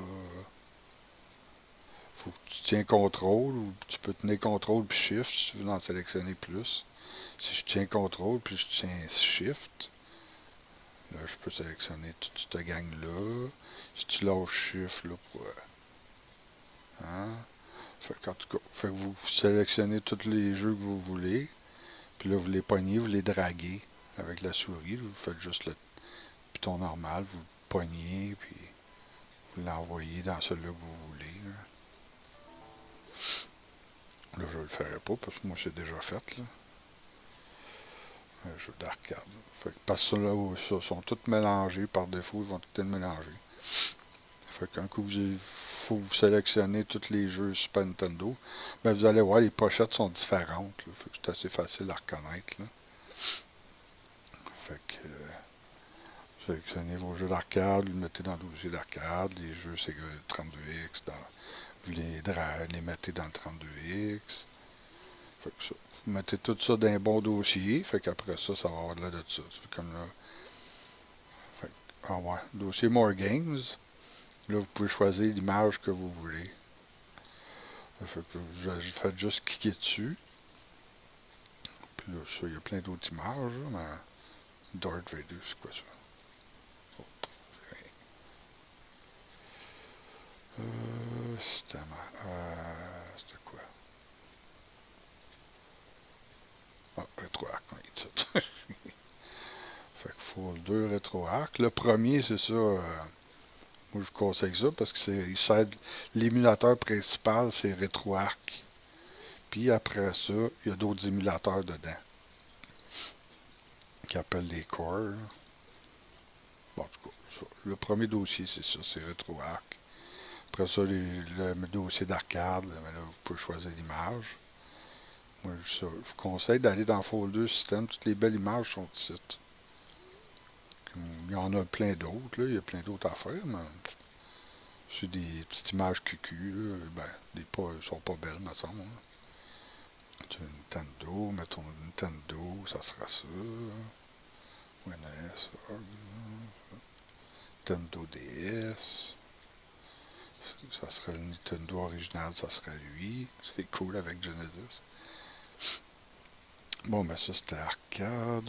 Faut que tu tiens CTRL, ou tu peux tenir CTRL puis Shift si tu veux en sélectionner plus. Si je tiens CTRL puis je tiens Shift, là, je peux sélectionner toute cette gang-là. Si tu lâches Shift, là, pour... hein? Fait que vous sélectionnez tous les jeux que vous voulez. Puis là, vous les pognez, vous les draguez avec la souris. Vous faites juste le piton normal, vous le pognez, puis vous l'envoyez dans celui-là que vous voulez. Là, je le ferai pas parce que moi, c'est déjà fait. Là. Un jeu d'arcade. Parce que là, ça sont tous mélangés par défaut, ils vont tout être mélangés. Fait qu'un coup, il faut vous sélectionner tous les jeux Super Nintendo. Ben, vous allez voir, les pochettes sont différentes. Là. Fait que c'est assez facile à reconnaître. Là. Fait que sélectionnez vos jeux d'arcade, vous les mettez dans le dossier d'arcade, les jeux Sega 32X, vous les mettez dans le 32X. Fait que ça, vous mettez tout ça dans un bon dossier, fait qu'après ça, ça va avoir de là de ça. Fait comme là. Fait que, ah ouais, dossier More Games. Là, vous pouvez choisir l'image que vous voulez. Fait que je fais juste cliquer dessus. Puis là, ça, il y a plein d'autres images, là, mais Darth Vader, c'est quoi ça? Oh, c'était quoi? Ah, RetroArch, oui, c'est ça. Fait que Fall 2, RetroArch. Le premier, c'est ça. Moi, je vous conseille ça parce que l'émulateur principal, c'est RetroArch. Puis après ça, il y a d'autres émulateurs dedans. Qui appellent les Core. Bon, en tout cas, ça. Le premier dossier, c'est ça, c'est RetroArch. Après ça, le dossier d'arcade, là, vous pouvez choisir l'image. Moi, je vous conseille d'aller dans Folder System. Toutes les belles images sont ici. Il y en a plein d'autres, là. Il y a plein d'autres affaires, mais c'est des petites images QQ, là. Ben, elles sont pas belles, me semble. Hein. Tu as Nintendo, mettons Nintendo, ça sera ça. WNES, Nintendo DS. Ça serait le Nintendo original, ça serait lui. C'est cool avec Genesis. Bon, ben ça c'était arcade.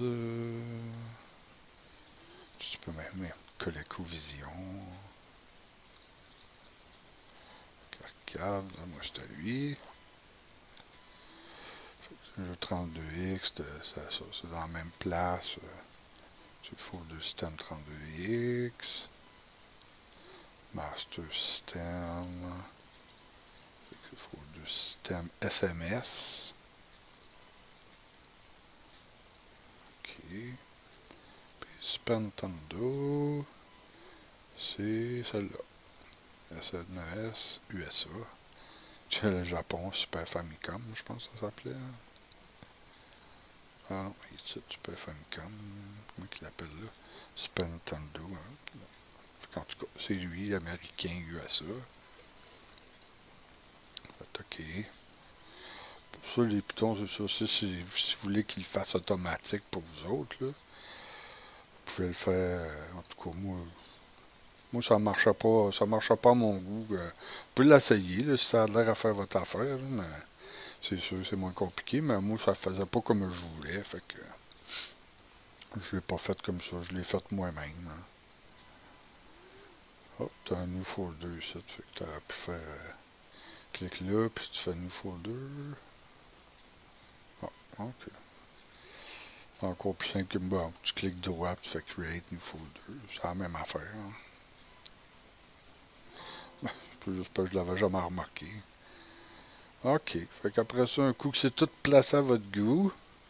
Tu peux même ColecoVision. Arcade, moi c'était lui. Le jeu 32X, c'est dans la même place. Il faut le système 32X. Master System. Il faut le système SMS. Ok. Puis Super Nintendo. C'est celle-là. SNES USA. C'est le Japon, Super Famicom, je pense que ça s'appelait. Ah non, ici, Super Famicom. Comment il l'appelle là? Super Nintendo. Hein. En tout cas, c'est lui, américain USA. OK. Pour ça, les pitons, c'est ça. Si vous voulez qu'il fasse automatique pour vous autres, là, vous pouvez le faire. En tout cas, moi ça marchait pas à mon goût. Vous pouvez l'essayer, là, si ça a l'air à faire votre affaire, là, mais c'est sûr, c'est moins compliqué, mais moi, ça faisait pas comme je voulais, fait que je l'ai pas fait comme ça, je l'ai fait moi-même. Hein. Hop, t'as un new folder ici, fait que t'aurais pu faire, clique là, puis tu fais new folder. Ah, ok. encore plus simple que bon, tu cliques droit, tu fais Create New Folder. C'est la même affaire. Hein. C'est juste pas que je l'avais jamais remarqué. OK. Fait qu'après ça, un coup que c'est tout placé à votre goût,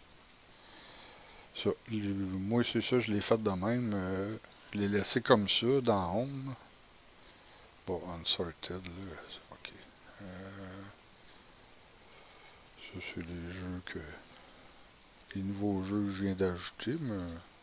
ça, moi c'est ça, je l'ai fait de même. Je l'ai laissé comme ça dans Home. Bon, Unsorted, là, OK. Ça, c'est les jeux que... Les nouveaux jeux que je viens d'ajouter, mais...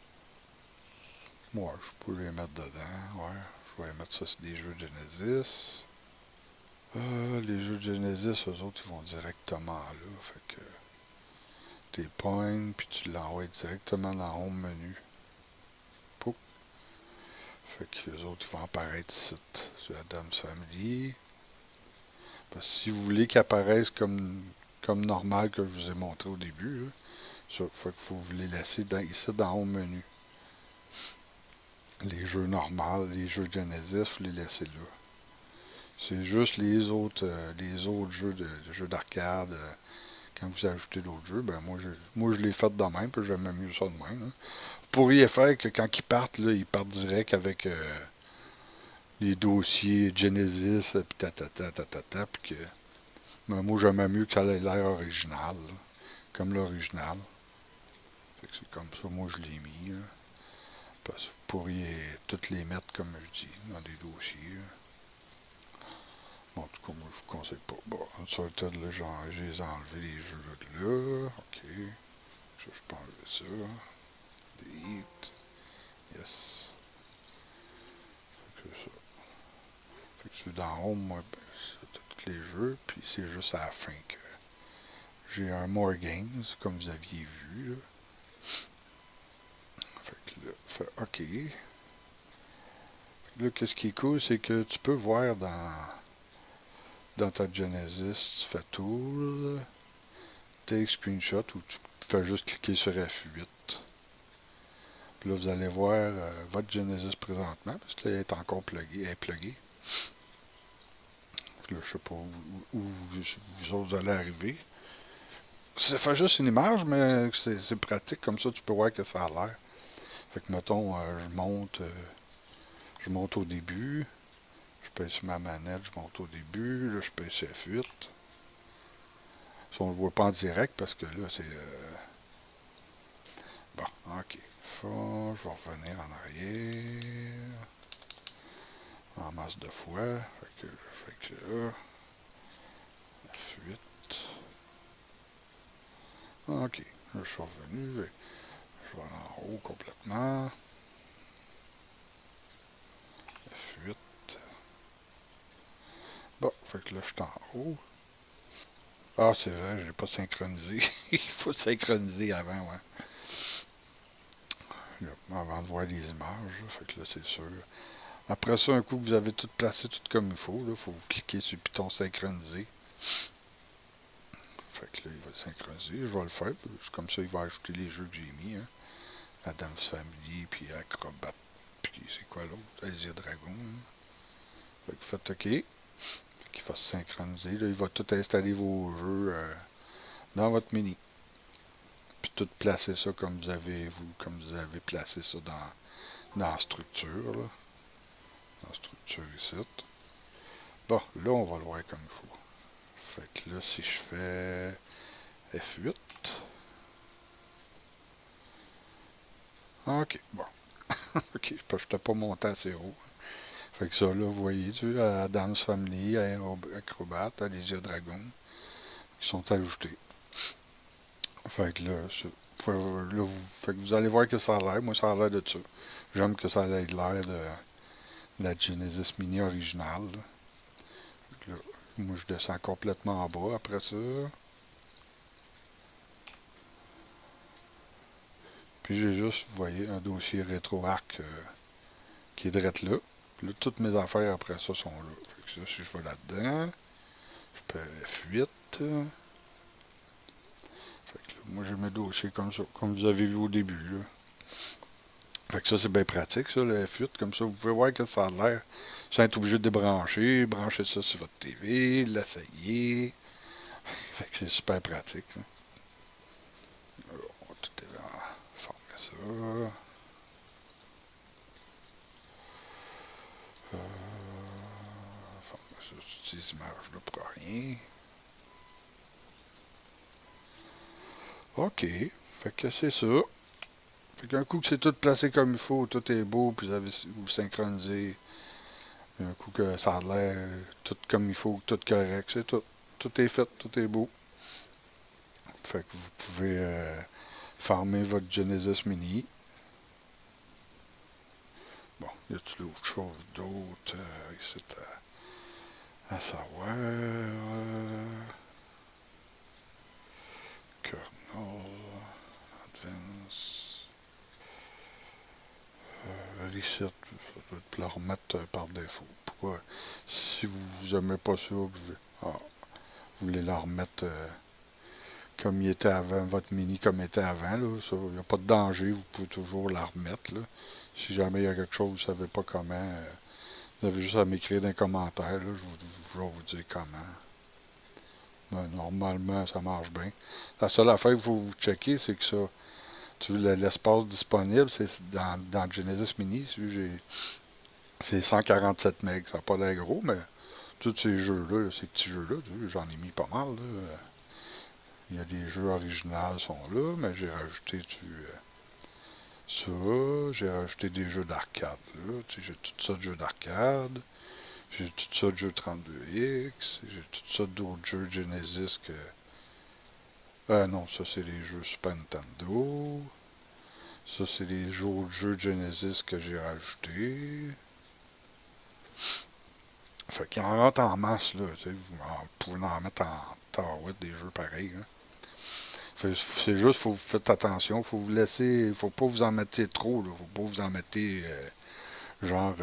Moi, je peux les mettre dedans, ouais. Je vais mettre ça sur des jeux Genesis. Les jeux Genesis, eux autres, ils vont directement là. Fait que... T'es pognes, puis tu l'envoies directement dans Home Menu. Poup. Fait que les autres, ils vont apparaître ici, sur Adam's Family. Parce que si vous voulez qu'ils apparaissent comme normal que je vous ai montré au début, là, ça, fait qu'il faut vous les laisser ici dans Home Menu. Les jeux normaux, les jeux Genesis, vous les laissez là. C'est juste les autres jeux jeux d'arcade. Quand vous ajoutez d'autres jeux, ben moi je l'ai fait de même, puis j'aime mieux ça de même. Hein. Vous pourriez faire que quand ils partent, là, ils partent direct avec les dossiers Genesis, puis tatata, puis que. Ben, moi j'aime mieux que ça ait l'air original, là, comme l'original. C'est comme ça, moi je l'ai mis. Là, parce que vous pourriez toutes les mettre, comme je dis, dans des dossiers. Là. Bon, en tout cas, moi, je vous conseille pas. Bon, Unsorted, là, j'ai enlevé les jeux de là. OK. Ça, je peux enlever ça. Delete. Yes. Fait que c'est ça. Fait que c'est dans Home, moi, ben, c'est tous les jeux. Puis c'est juste à la fin que j'ai un More Games, comme vous aviez vu, là. Fait que là, OK. Là, qu'est-ce qui est cool, c'est que tu peux voir dans ta Genesis, tu fais Tool, Take Screenshot, ou tu fais juste cliquer sur F8. Puis là, vous allez voir votre Genesis présentement, parce que là, elle est encore pluguée. Elle est pluguée. Là, je sais pas où vous autres allez arriver. Ça fait juste une image, mais c'est pratique, comme ça, tu peux voir que ça a l'air. Fait que, mettons, je monte au début. Je pèse sur ma manette, je monte au début. Là, je pèse sur F8. Si on ne le voit pas en direct, parce que là, c'est... Bon, OK. Je vais revenir en arrière. En masse de fois. Fait que là... F8. OK. Là, je suis revenu. Je vais en haut complètement. F8. Bon, fait que là, je suis en haut. Ah, c'est vrai, je l'ai pas synchronisé. Il faut synchroniser avant, ouais. Là, avant de voir les images, là, fait que là, c'est sûr. Après ça, un coup que vous avez tout placé tout comme il faut, il faut cliquer sur le piton synchroniser. Fait que là, il va synchroniser. Je vais le faire. Comme ça, il va ajouter les jeux que j'ai mis. Hein. Adam's Family, puis Acrobat, puis c'est quoi l'autre? Azir Dragon. Fait que faites OK. Fait qu'il va se synchroniser. Là, il va tout installer vos jeux dans votre mini. Puis tout placer ça comme vous avez placé ça dans la structure. Là. Dans la structure ici. Bon, là, on va le voir comme il faut. Fait que là, si je fais F8. OK, bon. OK, je n'étais pas monté assez haut. Fait que ça, là, vous voyez, tu vois, Adam's Family, Acrobat, Alizia Dragon, qui sont ajoutés. Fait que là, fait que vous allez voir que ça a l'air. Moi, ça a l'air de ça. J'aime que ça ait l'air de la Genesis Mini originale. Là, moi, je descends complètement en bas après ça. Puis j'ai juste, vous voyez, un dossier RetroArch qui est direct là. Puis là, toutes mes affaires après ça sont là. Fait que ça, si je vais là-dedans, je peux F8. Fait que là, moi, j'ai mes dossiers comme ça, comme vous avez vu au début. Là. Fait que ça, c'est bien pratique, ça, le F8. Comme ça, vous pouvez voir que ça a l'air. Sans être obligé de débrancher, brancher ça sur votre TV, l'essayer. Fait que c'est super pratique. Là. Alors, tout est en ces images-là pour rien. OK. Fait que c'est ça. Fait qu'un coup que c'est tout placé comme il faut, tout est beau, puis vous synchronisez. Un coup que ça a l'air tout comme il faut, tout correct, c'est tout. Tout est fait, tout est beau. Fait que vous pouvez farmer votre Genesis Mini. Bon, y a-t-il autre chose d'autre ici à savoir? Kernel, Advance, Reset, ça doit être pour le remettre par défaut. Pourquoi? Si vous n'aimez pas ça, vous voulez la remettre comme il était avant, votre mini comme il était avant, il n'y a pas de danger, vous pouvez toujours la remettre. Là. Si jamais il y a quelque chose, vous ne savez pas comment, vous avez juste à m'écrire dans les commentaires, là, je vais vous dire comment. Mais normalement, ça marche bien. La seule affaire qu'il faut vous checker, c'est que ça, l'espace disponible, c'est dans Genesis Mini, c'est 147 MB. Ça n'a pas l'air gros, mais tous ces jeux-là, ces petits jeux-là, j'en ai mis pas mal. Là. Il y a des jeux originaux qui sont là, mais j'ai rajouté ça, j'ai rajouté des jeux d'arcade. J'ai tout ça de jeux d'arcade, j'ai tout ça de jeux 32X, j'ai tout ça d'autres jeux Genesis que... non, ça c'est les jeux Super Nintendo. Ça c'est les jeux Genesis que j'ai rajoutés. Fait qu'il en rentre en masse, là. Vous pouvez en mettre en tarouette des jeux pareils. Là. C'est juste, faut que vous faites attention, faut vous laisser, faut pas vous en mettre trop, là, faut pas vous en mettre genre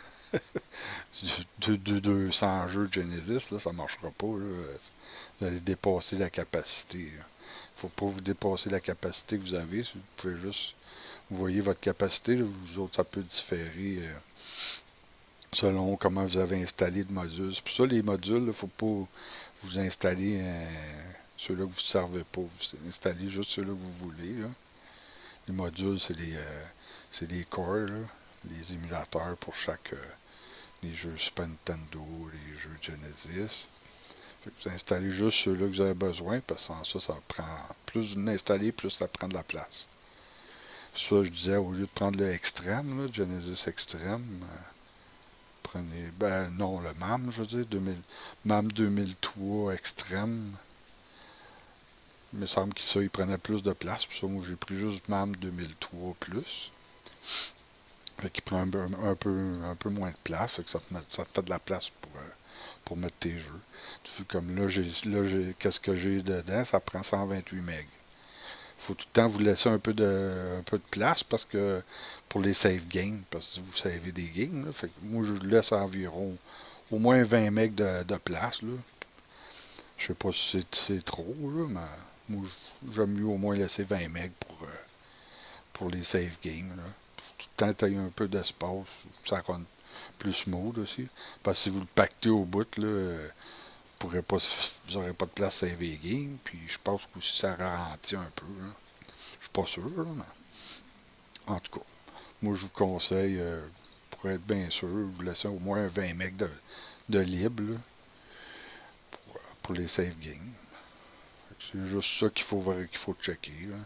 200 jeux de Genesis, là, ça marchera pas, là. Vous allez dépasser la capacité. Là. Faut pas vous dépasser la capacité que vous avez, si vous pouvez juste, vous voyez votre capacité, là, vous autres, ça peut différer selon comment vous avez installé de modules. C'est pour ça, les modules, il ne faut pas vous installer ceux-là que vous ne servez pas. Vous installez juste ceux-là que vous voulez. Là. Les modules, c'est les cores, là, les émulateurs pour chaque les jeux Super Nintendo, les jeux Genesis. Fait que vous installez juste ceux-là que vous avez besoin, parce que sans ça, ça prend plus vous l'installez, plus ça prend de la place. Ça, je disais, au lieu de prendre le Extreme, là, Genesis Extreme, prenez, ben non, le MAM, je veux dire, MAM 2003 Extreme. Il me semble que ça, il prenait plus de place. Pour ça, moi, j'ai pris juste MAM 2003 plus. Fait qu'il prend un peu moins de place. Fait que ça te fait de la place pour mettre tes jeux. Tu fais comme là, qu'est-ce que j'ai dedans? Ça prend 128 MB. Faut tout le temps vous laisser un peu de place parce que pour les save games, parce que vous savez des games, là, fait que moi je laisse environ au moins 20 MB de place. Là. Je sais pas si c'est trop, là, mais moi j'aime mieux au moins laisser 20 MB pour les save games. Là. Tout le temps tu as un peu d'espace, ça rend plus smooth aussi. Parce que si vous le pactez au bout, là, vous n'aurez pas de place à save les games, puis je pense que aussi ça ralentit un peu. Là. Je suis pas sûr, là, mais en tout cas, moi je vous conseille, pour être bien sûr, vous laissez au moins 20 MB de libre là, pour les save games. C'est juste ça qu'il faut checker. Là.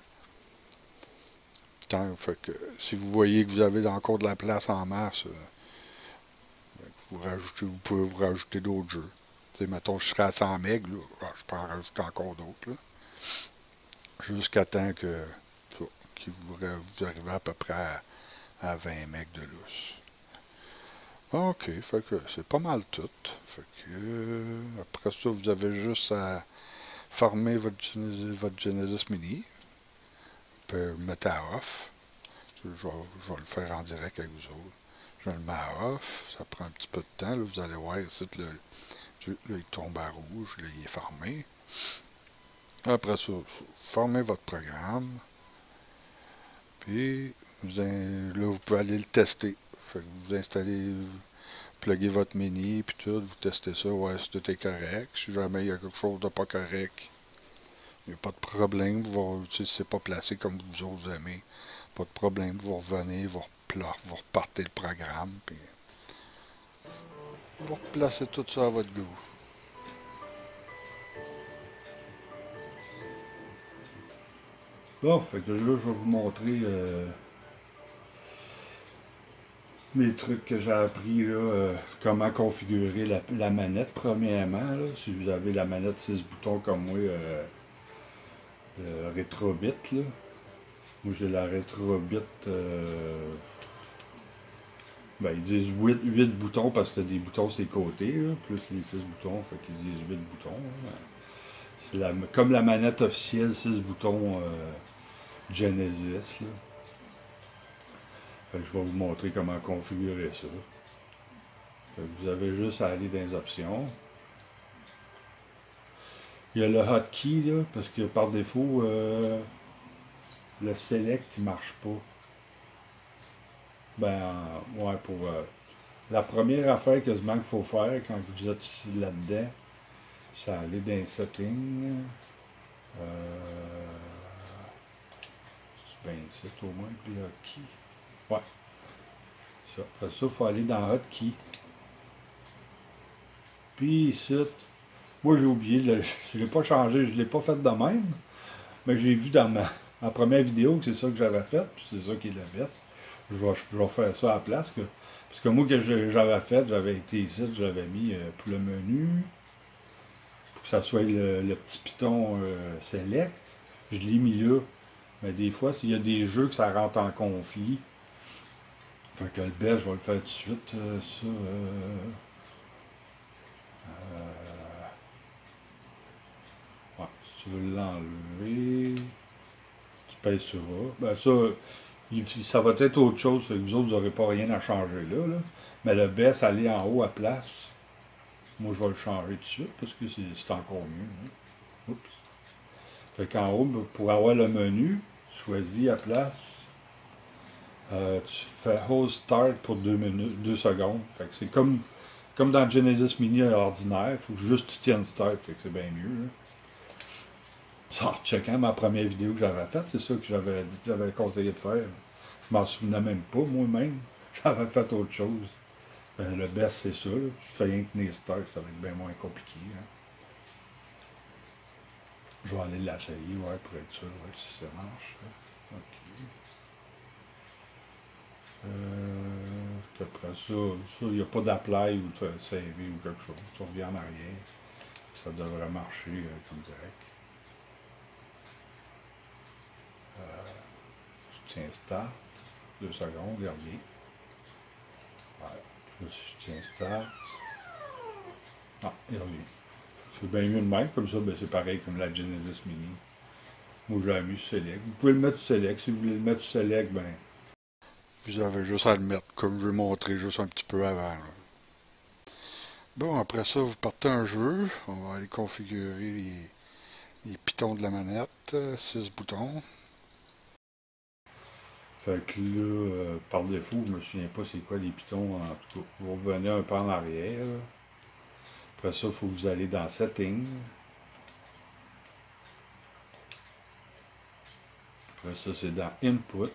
Fait que, si vous voyez que vous avez encore de la place en masse, vous pouvez vous rajouter d'autres jeux. T'sais, mettons, je serai à 100 MB, là, je peux en rajouter encore d'autres. Jusqu'à temps que vous arrivez à peu près à 20 MB de lousse. Ok, fait que c'est pas mal tout. Fait que après ça, vous avez juste à farmer votre Genesis Mini. Vous pouvez le mettre à off. Je vais le faire en direct avec vous autres. Je le mets à off. Ça prend un petit peu de temps. Là, vous allez voir ici, là, il tombe à rouge. Là, il est farmé. Après ça, formez votre programme. Puis, là, vous pouvez aller le tester. Fait que vous installez, vous pluguez votre mini, puis tout, vous testez ça, ouais, si tout est correct. Si jamais il y a quelque chose de pas correct, il n'y a pas de problème. Si c'est pas placé comme vous autres aimez, pas de problème. Vous revenez, vous repartez le programme, puis vous replacez tout ça à votre goût. Bon, fait que là, je vais vous montrer mes trucs que j'ai appris, là, comment configurer la manette, premièrement, là, si vous avez la manette 6 boutons comme moi, le Retrobit, là. Moi, j'ai la Retrobit, ben, ils disent 8 boutons parce que des boutons c'est côté, là, plus les 6 boutons, fait qu'ils disent 8 boutons. Là. C'est comme la manette officielle 6 boutons Genesis. Là. Fait que je vais vous montrer comment configurer ça. Fait que vous avez juste à aller dans les options. Il y a le hotkey, là, parce que par défaut, le select il marche pas. Ben, ouais, pour la première affaire quasiment qu'il faut faire quand vous êtes là-dedans, c'est aller dans les settings. C'est bien ça, au moins, puis hotkey. Ouais. Ça. Après ça, il faut aller dans hotkey. Puis ici, moi j'ai oublié, je ne l'ai pas changé, je ne l'ai pas fait de même, mais j'ai vu dans ma première vidéo que c'est ça que j'avais fait, puis c'est ça qui est le best. Je vais faire ça à la place. Parce que moi, que j'avais fait, j'avais été ici, j'avais mis pour le menu, pour que ça soit le petit piton select. Je l'ai mis là. Mais des fois, s'il y a des jeux que ça rentre en conflit, fait que le best, je vais le faire tout de suite. Ça, ouais, si tu veux l'enlever, tu pèses sur A. Ben ça, ça va être autre chose, fait que vous autres, vous n'aurez pas rien à changer là. Mais le best, aller en haut à place. Moi, je vais le changer tout de suite parce que c'est encore mieux. Hein. Oups. Fait qu'en haut, pour avoir le menu, choisis à place. Tu fais Hold Start pour 2 secondes. Fait que c'est comme dans Genesis Mini ordinaire. Il faut juste que tu tiennes Start. Fait que c'est bien mieux. Là. Ça, en checkant ma première vidéo que j'avais faite, c'est ça que j'avais conseillé de faire. Je m'en souvenais même pas moi-même. J'avais fait autre chose. Ben, le best, c'est ça. Là. Tu fais rien que tenir Start, ça va être bien moins compliqué. Hein. Je vais aller l'essayer, ouais, pour être sûr, ouais, si ça marche. OK. Après ça, il n'y a pas d'apply ou de saver ou quelque chose. Tu reviens en arrière. Ça devrait marcher comme direct. Je tiens Start. 2 secondes, il revient. Ouais. Là, si je tiens Start. Ah, il revient. C'est bien mieux de même, comme ça, ben, c'est pareil comme la Genesis Mini. Moi, j'ai mis Select. Vous pouvez le mettre Select. Si vous voulez le mettre Select, ben. Vous avez juste à le mettre, comme je l'ai montré juste un petit peu avant. Là. Bon, après ça, vous partez un jeu. On va aller configurer les pitons de la manette. 6 boutons. Fait que là, par défaut, je me souviens pas c'est quoi les pitons, en tout cas. Vous revenez un peu en arrière. Là. Après ça, il faut que vous allez dans Settings. Après ça, c'est dans Input.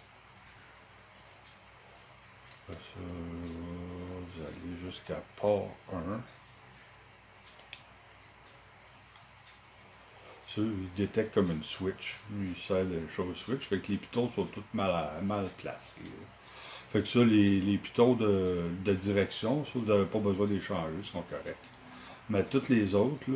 Après ça, vous allez jusqu'à Port 1. Ça, il détecte comme une switch. Lui, il sert les choses switch. Fait que les pitons sont tous mal placés. Là. Fait que ça, les pitons de direction, ça, vous n'avez pas besoin de les changer, ils sont corrects. Mais toutes les autres, là,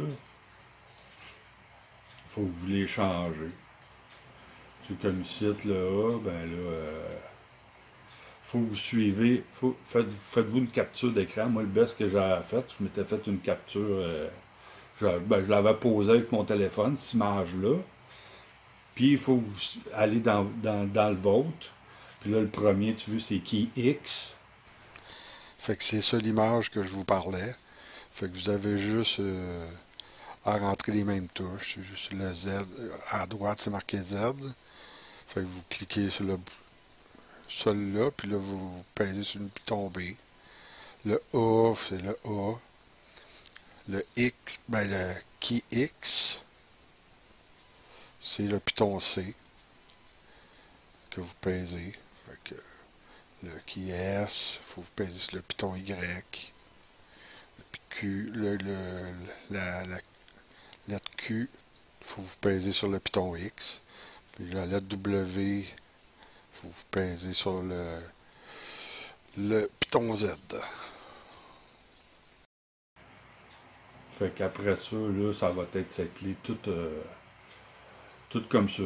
il faut que vous les changez. C'est comme ici, là, ben là, faut que vous suivez, faites-vous une capture d'écran. Moi, le best que j'avais fait, je m'étais fait une capture, je l'avais posée avec mon téléphone, cette image-là. Puis, il faut que vous aller dans le vôtre. Puis là, le premier, tu veux, c'est key X. Fait que c'est ça l'image que je vous parlais. Fait que vous avez juste à rentrer les mêmes touches. C'est juste le Z. À droite, c'est marqué Z. Fait que vous cliquez sur celui-là, puis là, vous pèsez sur le piton B. Le A, c'est le A. Le X, ben le key X, c'est le piton C que vous pèsez. Fait que le key S, il faut vous peser sur le piton Y. Le Q, la lettre Q, il faut vous peser sur le piton X. Puis la lettre W, il faut vous peser sur le piton Z. Fait qu'après ça, là, ça va être cette clé toute, toute comme ça.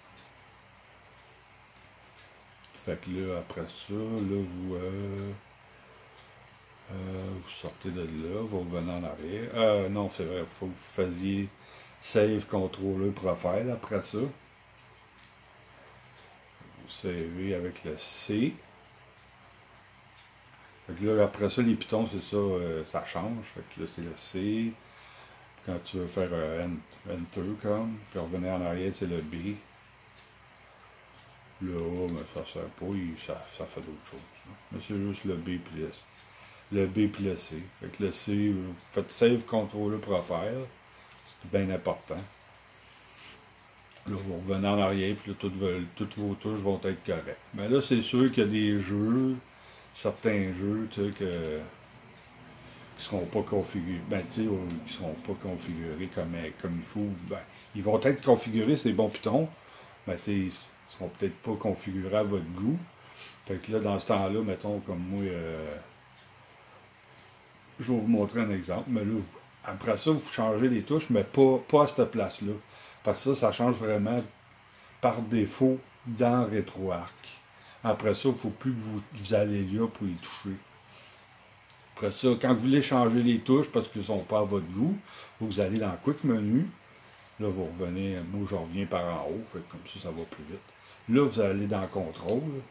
Fait que là, après ça, là, vous sortez de là, vous revenez en arrière. Non, c'est vrai, il faut que vous fassiez Save, Contrôleur, Profile après ça. Vous savez avec le C. Fait que là, après ça, les pitons, c'est ça, ça change. Fait que là, c'est le C. Quand tu veux faire Enter, comme, puis revenir en arrière, c'est le B. Le A, mais ça sert pas, ça fait d'autres choses. Là. Mais c'est juste le B puis le B puis le C. Fait que le C, vous faites Save, Contrôler, Profile. C'est bien important. Là, vous revenez en arrière, puis là, toutes vos touches vont être correctes. Mais là, c'est sûr qu'il y a des jeux, certains jeux, tu sais, qui seront pas configurés. Ben, tu sais, qui seront pas configurés comme il faut. Ben, ils vont être configurés, c'est bons pitons, mais tu sais, ils seront peut-être pas configurés à votre goût. Fait que là, dans ce temps-là, mettons, comme moi, je vais vous montrer un exemple, mais là, après ça, vous changez les touches, mais pas à cette place-là. Parce que ça change vraiment par défaut dans RetroArch. Après ça, il ne faut plus que vous allez là pour y toucher. Après ça, quand vous voulez changer les touches parce qu'ils ne sont pas à votre goût, vous allez dans Quick Menu. Là, vous revenez, moi je reviens par en haut, fait comme ça va plus vite. Là, vous allez dans Contrôle.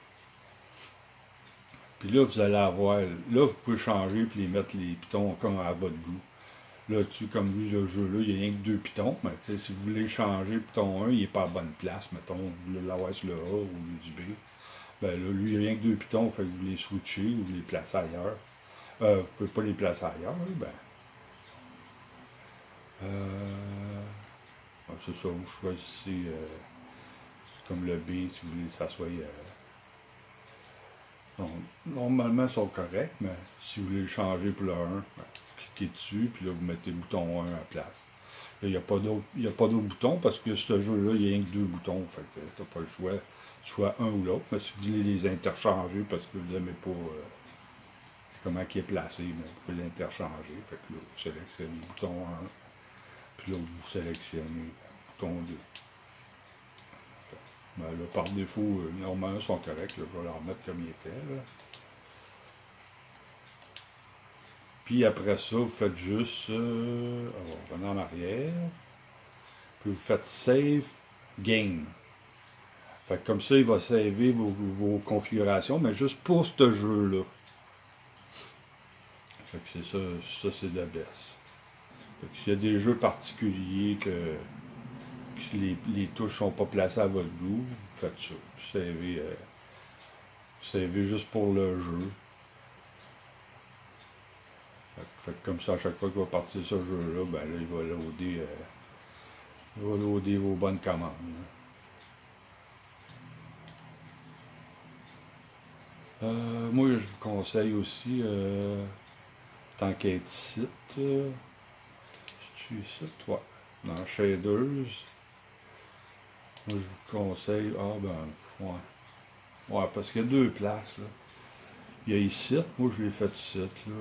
Puis là, vous allez avoir, là, vous pouvez changer puis les mettre les pitons comme à votre goût. Là, comme lui, le jeu-là, il n'y a rien que 2 pitons. Mais si vous voulez changer le piton 1, il n'est pas à bonne place. Mettons, vous voulez l'avoir sur le A ou du B. Ben là, lui, il n'y a rien que 2 pitons. Fait que vous les switchez ou vous les placez ailleurs. Vous ne pouvez pas les placer ailleurs. Ben, c'est ça, vous choisissez comme le B si vous voulez que ça soit. Normalement, ils sont corrects, mais si vous voulez le changer pour le 1, ben, cliquez dessus, puis là, vous mettez le bouton 1 à la place. Là, il n'y a pas d'autres boutons parce que ce jeu-là, il n'y a rien que 2 boutons. Fait que tu n'as pas le choix, soit un ou l'autre. Mais si vous voulez les interchanger parce que vous n'aimez pas comment il est placé, mais vous pouvez l'interchanger. Fait que là, vous sélectionnez le bouton 1, puis là, vous sélectionnez le bouton 2. Ben, là, par défaut, normalement, ils sont corrects. Là, je vais les remettre comme ils étaient. Là. Puis après ça, vous faites juste, revenez en arrière, puis vous faites Save Game. Fait que comme ça, il va saver vos configurations, mais juste pour ce jeu-là. Fait que c'est ça c'est la baisse. Fait que s'il y a des jeux particuliers que les touches sont pas placées à votre goût, vous faites ça. Vous savez juste pour le jeu. Fait que comme ça, à chaque fois qu'il va partir ce jeu-là, ben là, il va loader vos bonnes commandes. Moi, je vous conseille aussi, tant qu'être site, c'est-tu ici, toi, dans Shaders, moi, je vous conseille, ouais. Ouais, parce qu'il y a 2 places, là. Il y a ici, moi, je l'ai fait ici, là.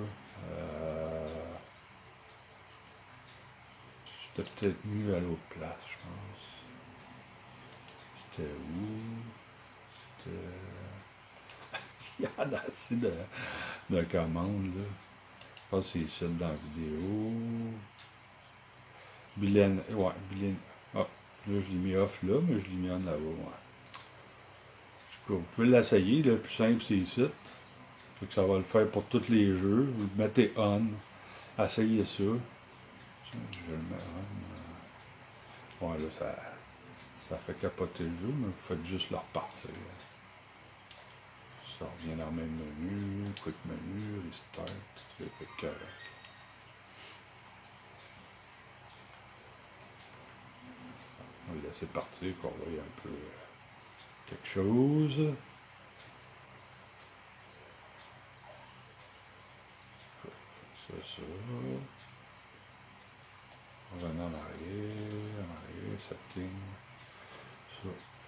C'était peut-être mieux à l'autre place, je pense. C'était où? C'était... Il y en a assez de commandes, là. Je pense que c'est ici dans la vidéo. Bilen, ouais, Bilen. Ah, là, je l'ai mis off là, mais je l'ai mis en là-bas, ouais. En tout cas, vous pouvez l'essayer, le plus simple, c'est ici. Fait que ça va le faire pour tous les jeux. Vous le mettez on. Essayez ça. Je vais le mettre on. Ouais, là, ça fait capoter le jeu, mais vous faites juste le repartir. Ça revient dans le même menu, quick menu, restart, c'est correct. On va le laisser partir pour voir un peu quelque chose. Ça. On va en arrière, setting. Ça.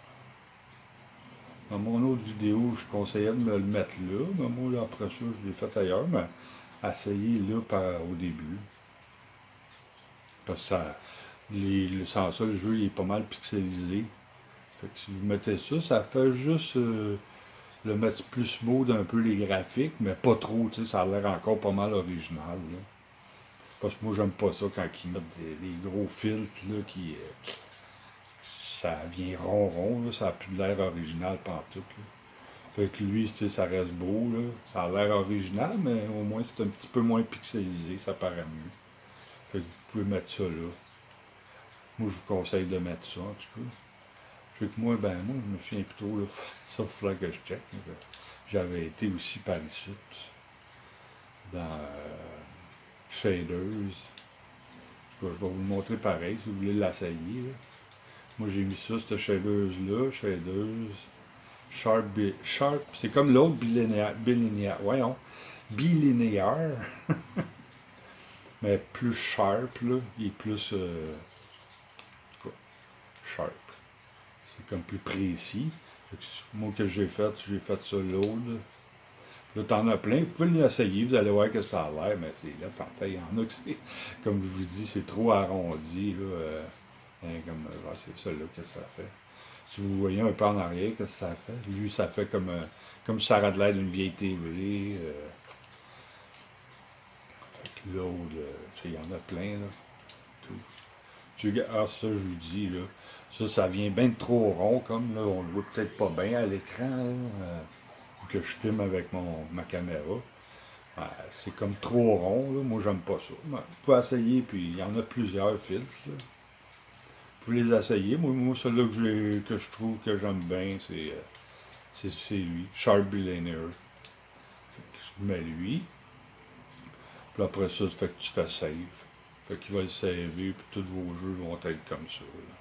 Dans mon autre vidéo, je conseillais de me le mettre là, mais moi, là, après ça, je l'ai fait ailleurs, mais essayez là au début. Parce que sans ça, le jeu il est pas mal pixelisé. Fait que si vous mettez ça, ça fait juste le mettre plus beau d'un peu les graphiques, mais pas trop, tu sais, ça a l'air encore pas mal original, là. Parce que moi, j'aime pas ça quand ils mettent des gros filtres, là, ça vient rond, là, ça a plus l'air original pantoute, là. Fait que lui, tu sais, ça reste beau, là. Ça a l'air original, mais au moins, c'est un petit peu moins pixelisé, ça paraît mieux. Fait que vous pouvez mettre ça là. Moi, je vous conseille de mettre ça, en tout cas. Je sais que moi, je me souviens plutôt, là, ça, il faudra que je check. J'avais été aussi par ici, dans Shaders. Je vais vous le montrer pareil, si vous voulez l'essayer, là. Moi, j'ai mis ça, ce Shaders-là, Shaders, Sharp, c'est comme l'autre bilinéaire, voyons, bilinéaire, mais plus Sharp, là, il est plus, Sharp. C'est comme plus précis. Moi, que j'ai fait ça load. Là, t'en as plein. Vous pouvez l'essayer, vous allez voir que ça a l'air, mais c'est là, il y en a que c'est, comme je vous dis, c'est trop arrondi, là. C'est ça, là, que ça fait. Si vous voyez un peu en arrière, qu'est-ce que ça fait? Lui, ça fait comme si ça aurait de l'air d'une vieille TV. Fait que load, il y en a plein, là. Tout. Ça, je vous dis, là. Ça vient bien trop rond, comme là, on le voit peut-être pas bien à l'écran, que je filme avec ma caméra. C'est comme trop rond, là. Moi, j'aime pas ça. Vous pouvez essayer, puis il y en a plusieurs filtres, là. Vous pouvez les essayer. Moi celui-là que je trouve que j'aime bien, c'est lui, Sharp Billionaire. Je mets lui. Puis après ça, fait que tu fais save. Fait qu'il va le saver, puis tous vos jeux vont être comme ça, là.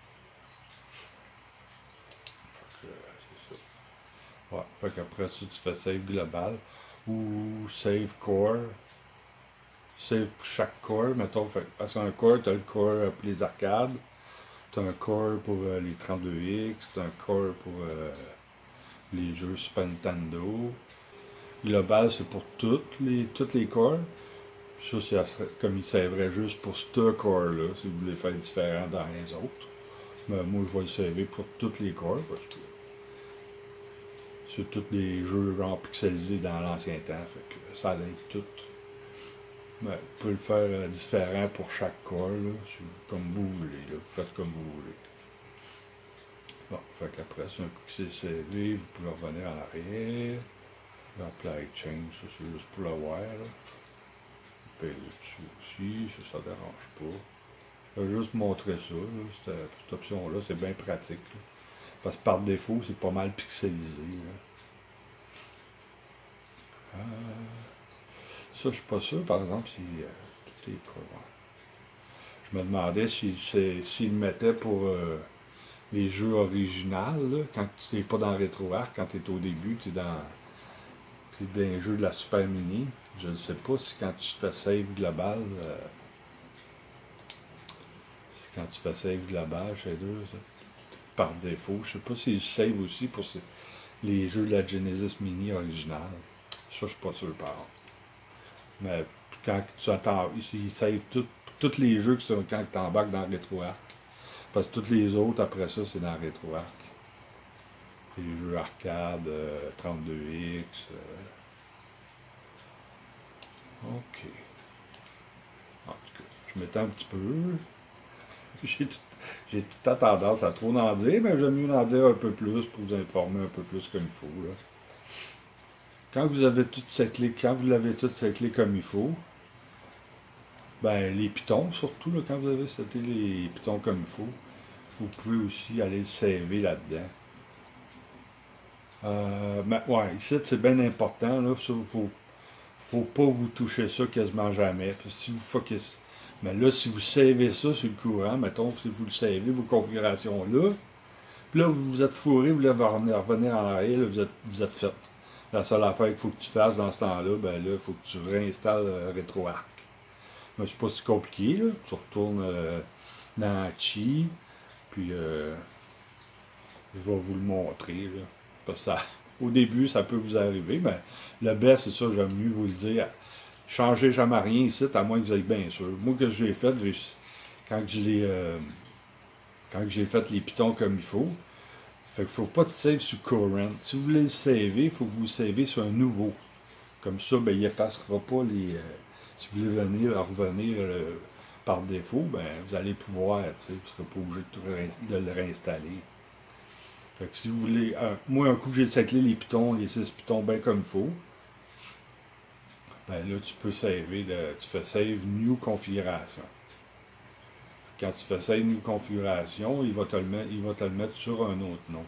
C'est ça. Ouais, fait qu'après ça, tu fais save global ou save core. Save pour chaque core, mettons. Parce qu'un core, tu as le core pour les arcades, tu as un core pour les 32X, tu as un core pour les jeux Super Nintendo. Global, c'est pour toutes les cores. Ça, comme il servrait juste pour ce core-là, si vous voulez faire différent dans les autres. Mais moi, je vais le servir pour tous les cores, parce que c'est tous les jeux genre pixelisés dans l'ancien temps, fait que ça l'aide tout. Mais vous pouvez le faire différent pour chaque core, là, comme vous voulez, là, vous faites comme vous voulez. Bon, fait qu'après, c'est un coup que c'est servi, vous pouvez revenir en arrière. Apply change, ça c'est juste pour le voir, là. Payer dessus aussi, ça ne dérange pas. Je vais juste montrer ça, là, cette option-là, c'est bien pratique, là. Parce que par défaut, c'est pas mal pixelisé, ça, je suis pas sûr, par exemple, si tout est quoi. Je me demandais s'il mettait pour les jeux originaux, là, quand tu n'es pas dans RetroArch, quand tu es au début, tu es dans un jeu de la Super Mini. Je ne sais pas si quand tu fais save global, Shader, par défaut. Je ne sais pas s'il save aussi pour les jeux de la Genesis Mini originale. Ça, je suis pas sûr, par contre. Mais quand tu attends, il save tous les jeux qui sont quand tu embarques dans RetroArch. Parce que tous les autres, après ça, c'est dans RetroArch. Les jeux arcade, 32X. Ok. En tout cas, je m'étends un petit peu. J'ai tout tendance à trop en dire, mais j'aime mieux en dire un peu plus pour vous informer un peu plus comme il faut, là. Quand vous avez toutes ces clés, comme il faut, ben les pitons surtout, là, quand vous avez seté les pitons comme il faut, vous pouvez aussi aller le saver là-dedans. Ben ouais, ici c'est bien important, là, faut pas vous toucher ça quasiment jamais. Parce que si vous focusez. Mais là, si vous savez ça sur le courant, mettons, si vous le savez, vos configurations là, puis là, vous êtes fourré, vous voulez revenir en arrière, là, vous êtes fait. La seule affaire qu'il faut que tu fasses dans ce temps-là, ben là, il faut que tu réinstalles RetroArch. Mais c'est pas si compliqué, là. Tu retournes dans Chi, puis je vais vous le montrer, là. Parce que ça, au début, ça peut vous arriver, mais le best, c'est ça, j'aime mieux vous le dire. Changez jamais rien ici, à moins que vous ayez bien sûr. Moi, que j'ai fait, quand j'ai fait les pitons comme il faut, fait qu'il ne faut pas de save sur current. Si vous voulez le saver, il faut que vous le savez sur un nouveau. Comme ça, ben, il n'effacera pas les... si vous voulez revenir par défaut, ben, vous allez pouvoir, vous ne serez pas obligé de le réinstaller. Fait que si vous voulez... moi, un coup que j'ai séclé les 6 pitons bien comme il faut, ben là, tu peux saver, tu fais save new configuration. Quand tu fais save new configuration, il va te le mettre sur un autre nom.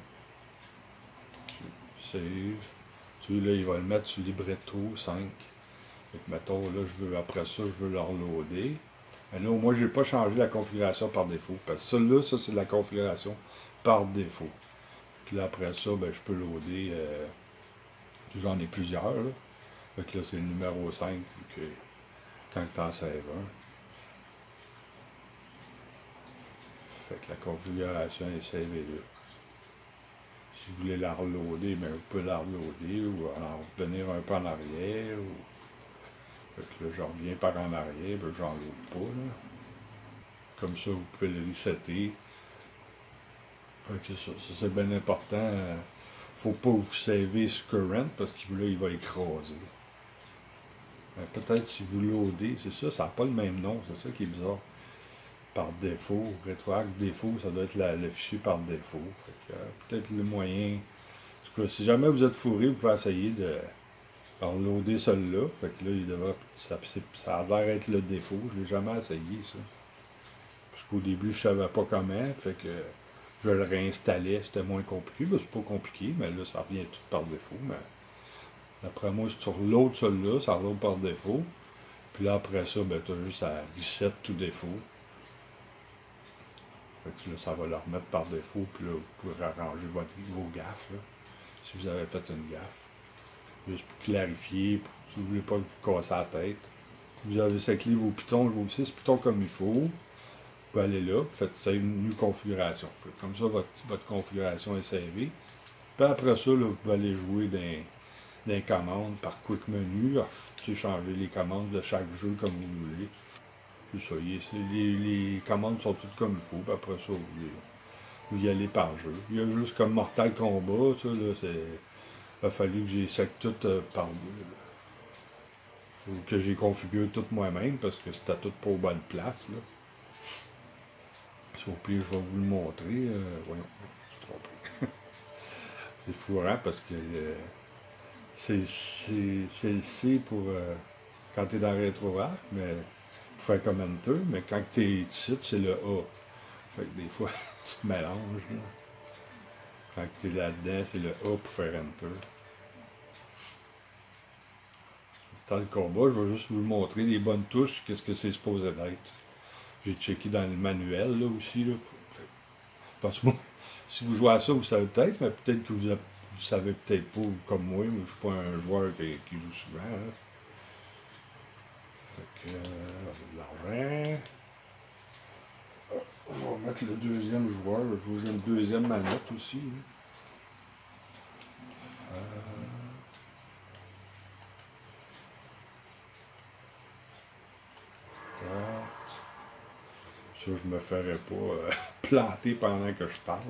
Save. Là, il va le mettre sur libretto 5. Fait que, mettons, là, après ça, je veux le reloader. Mais là, moi, je n'ai pas changé la configuration par défaut. Parce que celle-là, ça, c'est la configuration par défaut. Puis là, après ça, ben, je peux loader. J'en ai plusieurs, là. Fait que là, c'est le numéro 5, vu que quand tu en sèves un. Fait que la configuration est savée là. Si vous voulez la reloader, bien, vous pouvez la reloader ou en revenir un peu en arrière. Fait que là, je reviens par en arrière, ben, j'en load pas. Là. Comme ça, vous pouvez le resetter. Fait que ça c'est bien important. Faut pas vous saver ce current parce que là, il va écraser. Peut-être si vous loadez, c'est ça, ça n'a pas le même nom, c'est ça qui est bizarre. Par défaut, RetroArch défaut, ça doit être le fichier par défaut. Peut-être le moyen. En tout cas, si jamais vous êtes fourré, vous pouvez essayer de reloader celui-là. Fait que là, il devrait, ça a l'air être le défaut. Je ne l'ai jamais essayé, ça. Parce qu'au début, je ne savais pas comment. Fait que je le réinstallais, c'était moins compliqué. Ben, c'est pas compliqué, mais là, ça revient tout par défaut. Mais d'après moi, sur l'autre, celui-là, ça reload par défaut. Puis là, après ça, ben, tu as juste à reset tout défaut. Fait que là, ça va le remettre par défaut, puis là, vous pouvez arranger vos gaffes, là, si vous avez fait une gaffe. Juste pour clarifier, si vous ne voulez pas vous casser la tête. Vous avez séclé vos pitons, vos 6 pitons comme il faut. Vous pouvez aller là, vous faites save new configuration. Comme ça, votre configuration est savée. Puis après ça, là, vous pouvez aller jouer dans les commandes par quick menu. Changer les commandes de chaque jeu comme vous voulez. C'est ça, les commandes sont toutes comme il faut, puis après ça, vous y allez par jeu. Il y a juste comme Mortal Kombat, ça, là, il a fallu que j'ai sec tout par... Faut que j'ai configuré tout moi-même, parce que c'était tout pas aux bonnes places, là. Si au pire, je vais vous le montrer. Voyons, je suis trompé. C'est fourrant, parce que c'est le C pour quand tu es dans RetroArch, mais... pour faire comme Enter, mais quand tu es ici, c'est le A. Fait que des fois, tu te mélanges. Là. Quand tu es là-dedans, c'est le A pour faire Enter. Dans le combat, je vais juste vous montrer les bonnes touches, qu'est-ce que c'est supposé être. J'ai checké dans le manuel là aussi. Là. Parce que moi, si vous jouez à ça, vous savez peut-être, mais peut-être que vous savez peut-être pas comme moi, mais je ne suis pas un joueur qui joue souvent. Hein. Fait que, l'argent. Je vais mettre le deuxième joueur. Je vais jouer une deuxième manette aussi. Ça, je me ferais pas planter pendant que je parle.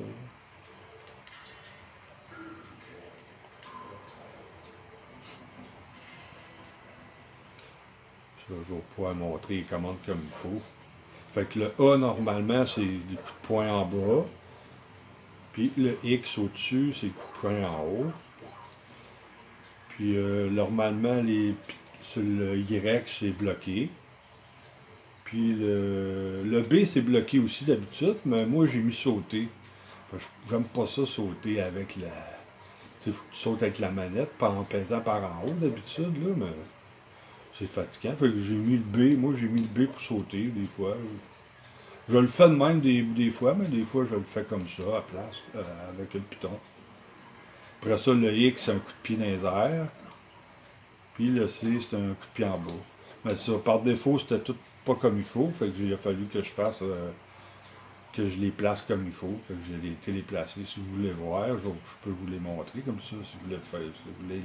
Ça, je vais pouvoir montrer les commandes comme il faut. Fait que le A, normalement, c'est des coups de poing en bas. Puis le X au-dessus, c'est des coups de poing en haut. Puis normalement, sur le Y, c'est bloqué. Puis le B, c'est bloqué aussi d'habitude, mais moi, j'ai mis sauter. J'aime pas ça sauter avec la... Tu sais, faut que tu sautes avec la manette, pas en pesant par en haut d'habitude, là, mais... C'est fatigant. Fait que j'ai mis le B. Moi, j'ai mis le B pour sauter, des fois. Je le fais de même des fois, mais des fois, je le fais comme ça, à place, avec le piton. Après ça, le X, c'est un coup de pied dans les airs. Puis le C, c'est un coup de pied en bas. Mais ça, par défaut, c'était tout pas comme il faut. Fait que il a fallu que je fasse que je les place comme il faut. Fait que je les téléplacés. Si vous voulez voir, je peux vous les montrer comme ça. Si vous voulez, si vous voulez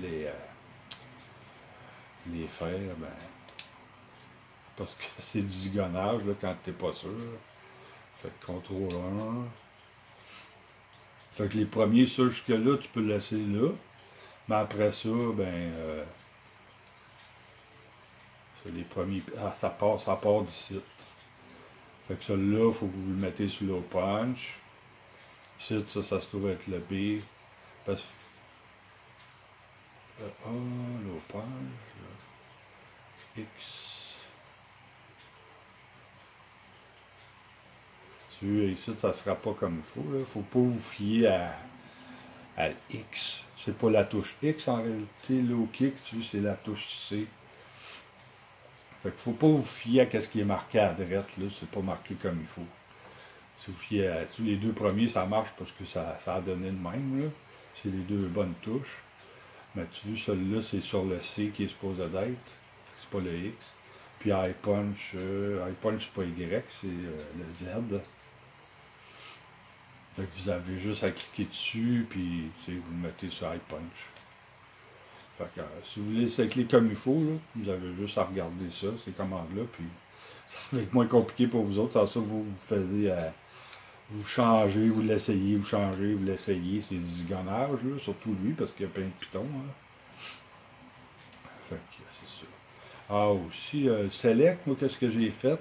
les faire, ben, parce que c'est du zigonnage là, quand t'es pas sûr. Fait que CTRL 1. Fait que les premiers, ça jusque-là, tu peux le laisser là. Mais après ça, ben, les premiers, ça part d'ici. Fait que celui-là, il faut que vous le mettez sur le punch. Ici, ça se trouve être le B. Parce que. Le punch. X. Tu vois, ici, ça ne sera pas comme il faut. Il ne faut pas vous fier à X. C'est pas la touche X en réalité. Low kick, tu vois, c'est la touche C. Fait qu'il faut pas vous fier à ce qui est marqué à droite, là, c'est pas marqué comme il faut. Si vous fiez à les deux premiers, ça marche parce que ça a donné le même, là. C'est les deux bonnes touches. Mais tu vois, celui-là, c'est sur le C qui est supposé d'être. C'est pas le X. Puis High Punch, c'est pas Y, c'est le Z. Fait que vous avez juste à cliquer dessus, puis vous le mettez sur High Punch. Fait que, si vous voulez s'écler comme il faut, là, vous avez juste à regarder ça, ces commandes-là, puis ça va être moins compliqué pour vous autres. C'est ça que vous faisiez, vous changez, vous l'essayez, vous changez, vous l'essayez. C'est du zigonnage, là, surtout lui, parce qu'il y a plein de pitons. Là. Fait que c'est ça. Ah, aussi, Select, moi, qu'est-ce que j'ai fait?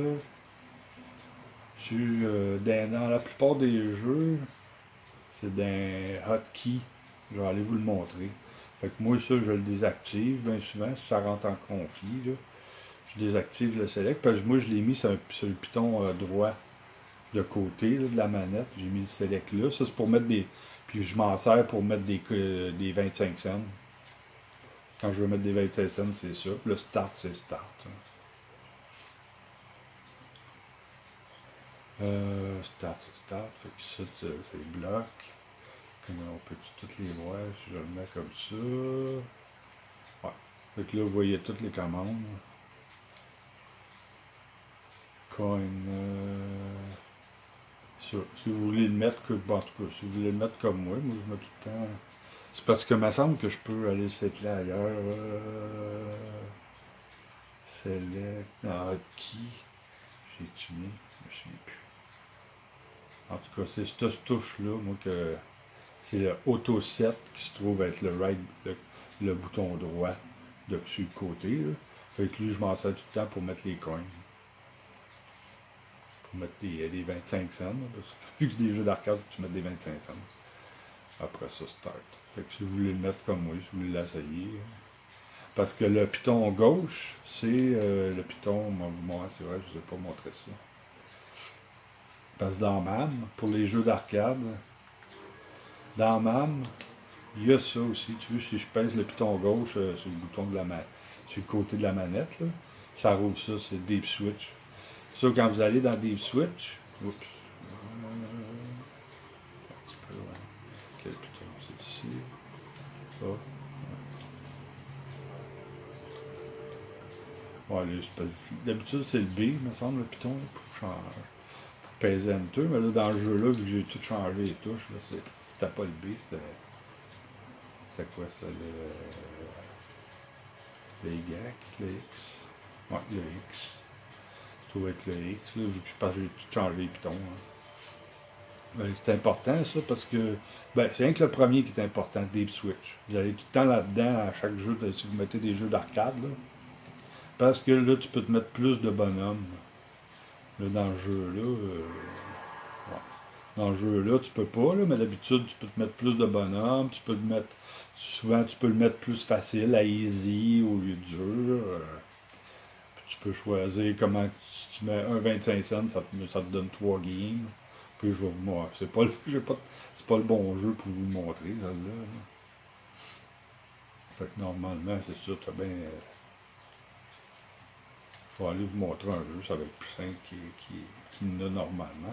Dans la plupart des jeux, c'est dans hotkey. Je vais aller vous le montrer. Fait que moi, ça, je le désactive bien souvent, si ça rentre en conflit, là. Je désactive le select, parce que moi, je l'ai mis sur le piton droit de côté là, de la manette. J'ai mis le select là. Ça, c'est pour mettre des... Puis je m'en sers pour mettre des 25 cents. Quand je veux mettre des 25 cents, c'est ça. Le start, c'est start. Start, c'est start. Fait que ça, c'est bloc. On peut toutes les voir si je le mets comme ça. Ouais. Fait que là, vous voyez toutes les commandes. Coin. Ça. Si vous voulez le mettre, en tout cas, si vous voulez le mettre comme moi je mets tout le temps. C'est parce que il me semble que je peux aller s'écler ailleurs. Select. Qui j'ai-tu mis? Je ne sais plus. En tout cas, c'est cette touche-là, moi, que. C'est le Auto Set qui se trouve être le bouton droit sur le côté. Là. Fait que lui, je m'en sers tout le temps pour mettre les coins. Pour mettre des 25 cents. Parce que vu que c'est des jeux d'arcade, tu mets des 25 cents. Après ça, start. Fait que si vous voulez le mettre comme moi, si vous voulez l'essayer. Parce que le piton gauche, c'est le piton. Moi, c'est vrai, je ne vous ai pas montré ça. Parce que dans MAM, pour les jeux d'arcade, dans MAM, il y a ça aussi. Tu vois, si je pèse le piton gauche sur le bouton de sur le côté de la manette, là, ça roule ça, c'est Deep Switch. Ça, quand vous allez dans Deep Switch, oups, un petit peu, ouais. Quel piton, c'est ici. Ça. Ouais, d'habitude, c'est le B, il me semble, le piton, là, pour peser Enter, mais là, dans le jeu-là, vu que j'ai tout changé les touches, là, c'était pas le B, c'était quoi ça, le Y, le X? Ouais, le X. Je trouve avec le X, là, vu que j'ai tout changé les pitons. Hein. C'est important ça parce que c'est rien que le premier qui est important, Deep Switch. Vous allez tout le temps là-dedans à chaque jeu, si vous mettez des jeux d'arcade, parce que là, tu peux te mettre plus de bonhommes. Là, dans le jeu-là, ouais. Dans le jeu-là, tu peux pas, là, mais d'habitude, tu peux te mettre plus de bonhommes, tu peux le mettre. Souvent, tu peux le mettre plus facile, à easy au lieu de dur. Tu peux choisir comment tu mets un 25 cents, ça te donne 3 games. Puis je vais vous montrer. C'est pas le bon jeu pour vous le montrer, celle-là. Fait que normalement, c'est ça, t'as bien. Je vais aller vous montrer un jeu, ça va être plus simple qu'il n'a normalement.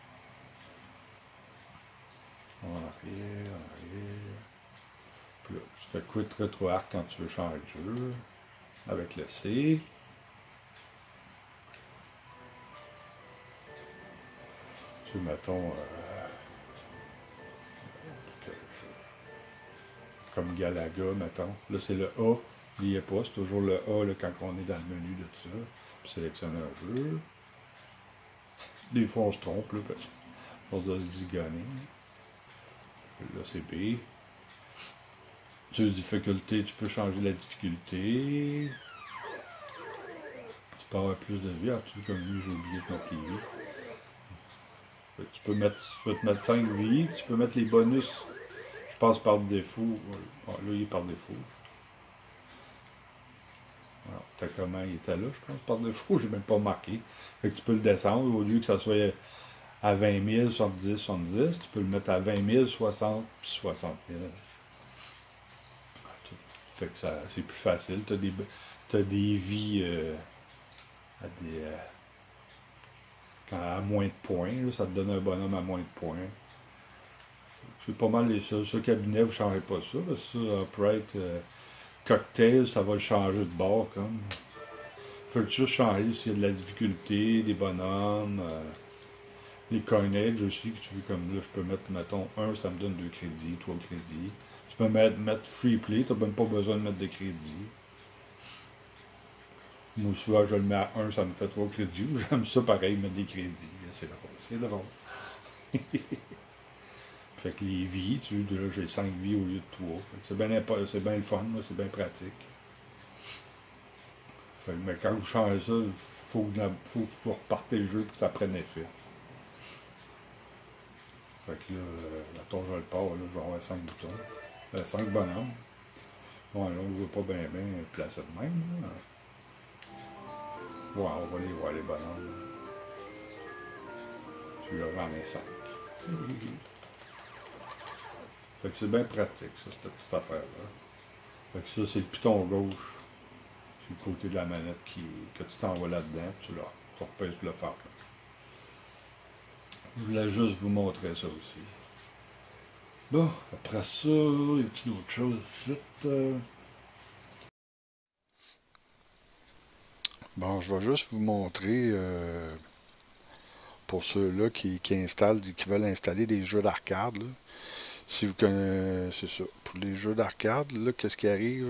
En arrière. Puis là, tu fais Quit RetroArch quand tu veux changer de jeu. Avec le C. Tu Tu sais, mettons, comme Galaga, mettons. Là, c'est le A. N'oubliez pas, c'est toujours le A là, quand on est dans le menu de tout ça. Puis sélectionner un jeu. Des fois, on se trompe, là, parce qu'on se doit se zigonner. Là, c'est B. Tu as difficulté, tu peux changer la difficulté. Tu peux avoir plus de vie. Ah, tu comme lui, j'ai oublié de mettre les vies. Tu peux te mettre 5 vies. Tu peux mettre les bonus. Je passe par défaut. Ah, là, il est par défaut. Alors, t'as comment il était là, je pense, par défaut, j'ai même pas marqué. Fait que tu peux le descendre, au lieu que ça soit à 20 000, 70, 70, tu peux le mettre à 20 000, 60, puis 60 000. Fait que c'est plus facile. T'as des vies à moins de points, là, ça te donne un bonhomme à moins de points. C'est pas mal les seuls. Ce cabinet, vous ne changez pas ça, parce que ça, upright, cocktail, ça va le changer de bord, comme. Faut juste changer s'il y a de la difficulté, des bonhommes, les coinage aussi, que tu veux comme là, je peux mettre, mettons, 1, ça me donne 2 crédits, 3 crédits. Tu peux mettre free play, tu n'as même pas besoin de mettre de crédits. Moi, souvent, je le mets à 1, ça me fait 3 crédits. J'aime ça pareil, mettre des crédits. C'est drôle, c'est drôle. Fait que les vies, tu vois, déjà j'ai 5 vies au lieu de 3. C'est bien le fun, c'est bien pratique. Fait que, mais quand vous changez ça, il faut repartir le jeu pour que ça prenne effet. Fait que là, mettons, je le pars, là, je vais avoir 5 boutons. 5 bonhommes. Bon, là, on ne voit pas bien placer de même. Là. Ouais, on va les voir, les bonhommes. Tu leur en mets 5. Fait que c'est bien pratique, ça, cette petite affaire-là. Fait que ça, c'est le piton gauche. C'est le côté de la manette que tu t'envoies là-dedans, tu repèses le fer. Je voulais juste vous montrer ça aussi. Bon, après ça, y a-t-il autre chose vite? Bon, je vais juste vous montrer, pour ceux-là qui veulent installer des jeux d'arcade, là. Si vous connaissez, c'est ça. Pour les jeux d'arcade, là, qu'est-ce qui arrive?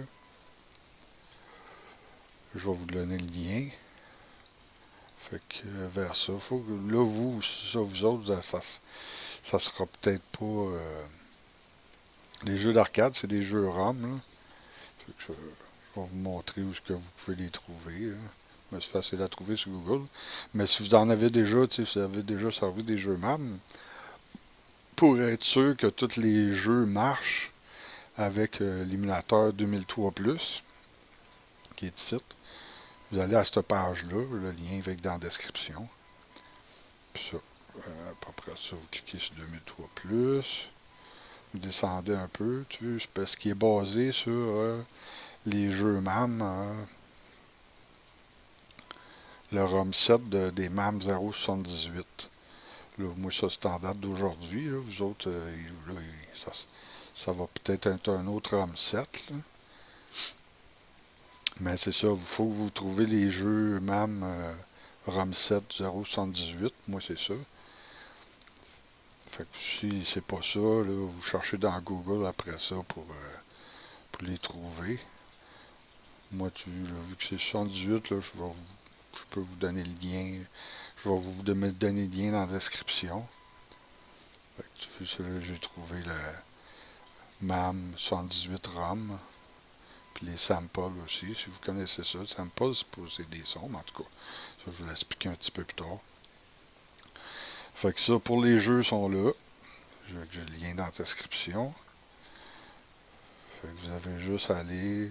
Je vais vous donner le lien. Fait que vers ça, faut que, là, vous autres, ça sera peut-être pas... les jeux d'arcade, c'est des jeux ROM, là. Fait que je vais vous montrer où est-ce que vous pouvez les trouver, là. Mais c'est facile à trouver sur Google. Mais si vous en avez déjà, si vous avez déjà servi des jeux MAM, pour être sûr que tous les jeux marchent avec l'émulateur 2003+, qui est ici, vous allez à cette page-là, le lien va être dans la description. Puis ça, après ça, vous cliquez sur 2003+, vous descendez un peu, c'est parce qu'il est basé sur les jeux MAM, le ROM 7 des MAM 078. Là, moi, ça, c'est en date d'aujourd'hui. Vous autres, ça va peut-être être un autre ROM 7. Là. Mais c'est ça, il faut que vous trouviez les jeux MAM ROM 7 078. Moi, c'est ça. Fait que si c'est pas ça, là, vous cherchez dans Google après ça pour les trouver. Moi, vu que c'est 78, là, je peux vous donner le lien. Je vais vous donner le lien dans la description. Fait que, j'ai trouvé le MAM 118 ROM. Puis les samples aussi, si vous connaissez ça. Samples, c'est des sons, mais en tout cas, ça, je vais vous l'expliquer un petit peu plus tard. Fait que ça, pour les jeux, sont là. J'ai le lien dans la description. Fait que vous avez juste à aller...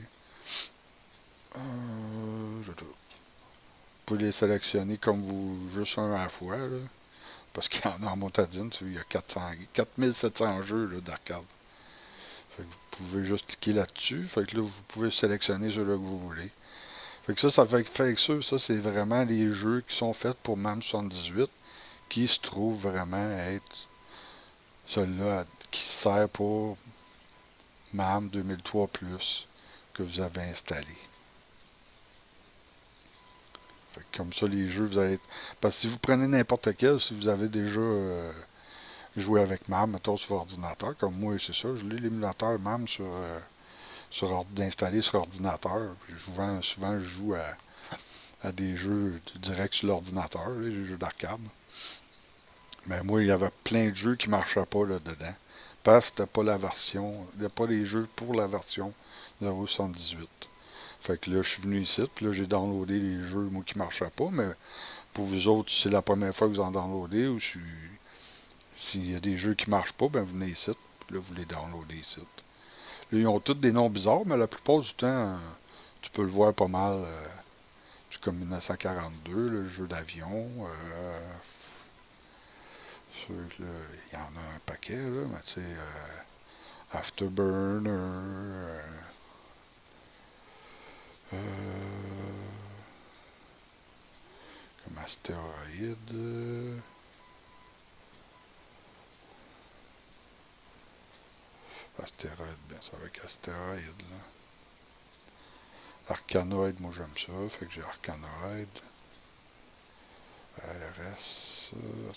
vous pouvez les sélectionner comme vous, juste un à la fois, là, parce qu'il y en a en Montadine, il y a 4700 jeux d'arcade. Fait que vous pouvez juste cliquer là-dessus, fait que là, vous pouvez sélectionner ceux-là que vous voulez. Fait que ça fait que ça, c'est vraiment les jeux qui sont faits pour MAM 78, qui se trouvent vraiment être celui-là qui sert pour MAM 2003+, que vous avez installé. Fait que comme ça, les jeux, vous allez être... Parce que si vous prenez n'importe quel, si vous avez déjà joué avec MAM, mettons sur ordinateur, comme moi, c'est ça, je l'ai l'émulateur MAM installé sur ordinateur. Puis souvent, je joue à des jeux direct sur l'ordinateur, des jeux d'arcade. Mais moi, il y avait plein de jeux qui ne marchaient pas là, dedans. Parce que c'était pas la version, il n'y a pas les jeux pour la version 0.78. Fait que là, je suis venu ici, puis là, j'ai downloadé les jeux, moi, qui ne marchaient pas, mais pour vous autres, si c'est la première fois que vous en downloadez, ou s'il y a des jeux qui ne marchent pas, ben vous venez ici, puis là, vous les downloadez ici. Là, ils ont tous des noms bizarres, mais la plupart du temps, tu peux le voir pas mal. C'est comme 1942, le jeu d'avion. Il y en a un paquet, là, mais tu sais, Afterburner, comme Astéroïde. Astéroïde, bien, ça va avec Astéroïde, là. Arcanoïde, moi j'aime ça, fait que j'ai Arcanoïde. ARS,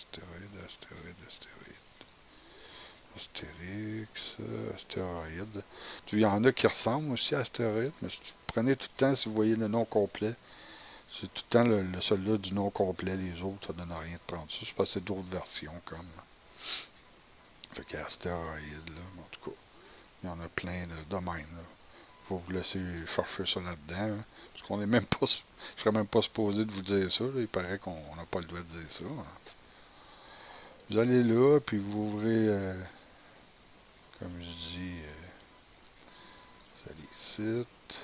Astérix, Astéroïde. Il y en a qui ressemblent aussi à Astéroïde, mais si vous prenez tout le temps, si vous voyez le nom complet, c'est tout le temps le seul-là du nom complet, les autres, ça donne rien de prendre ça. C'est parce que c'est d'autres versions comme. Fait qu'il y a Astéroïde, là, en tout cas. Il y en a plein de domaines, là. Je vais vous laisser chercher ça là-dedans, hein, parce qu'on est même pas. Je serais même pas supposé de vous dire ça, là. Il paraît qu'on n'a pas le droit de dire ça. Hein. Vous allez là, puis vous ouvrez, comme je dis, vous allez ici,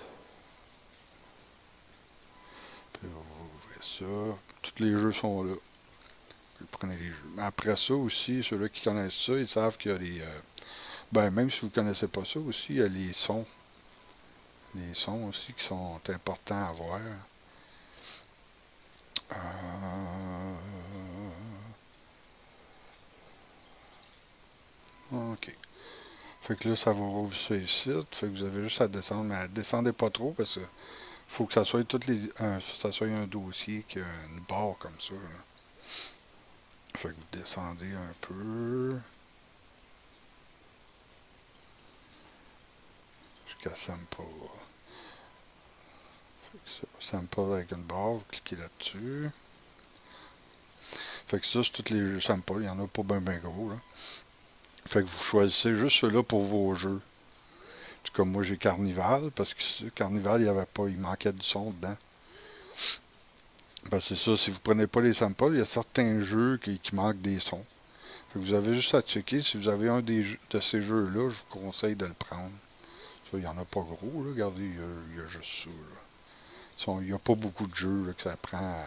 puis vous ouvrez ça. Tous les jeux sont là. Vous prenez les jeux. Mais après ça aussi, ceux-là qui connaissent ça, ils savent qu'il y a les... ben, même si vous ne connaissez pas ça aussi, il y a les sons. Les sons aussi qui sont importants à voir. OK. Fait que là, ça vous rouvre ça ici. Fait que vous avez juste à descendre. Mais descendez pas trop parce que faut que ça soit ça soit un dossier qui a une barre comme ça. Là. Fait que vous descendez un peu. Jusqu'à Sample. Fait que ça, Sample avec une barre, vous cliquez là-dessus. Fait que ça, c'est tous les jeux samples. Il y en a pas bien gros. Là. Fait que vous choisissez juste ceux-là pour vos jeux. Comme moi, j'ai Carnival, parce que Carnival, il y avait pas, il manquait du son dedans. Ben, c'est ça, si vous prenez pas les samples, il y a certains jeux qui manquent des sons. Fait que vous avez juste à checker. Si vous avez un de ces jeux-là, je vous conseille de le prendre. Ça, il n'y en a pas gros, là. Regardez, il y a juste ça. Là. Il n'y a pas beaucoup de jeux là, que ça prend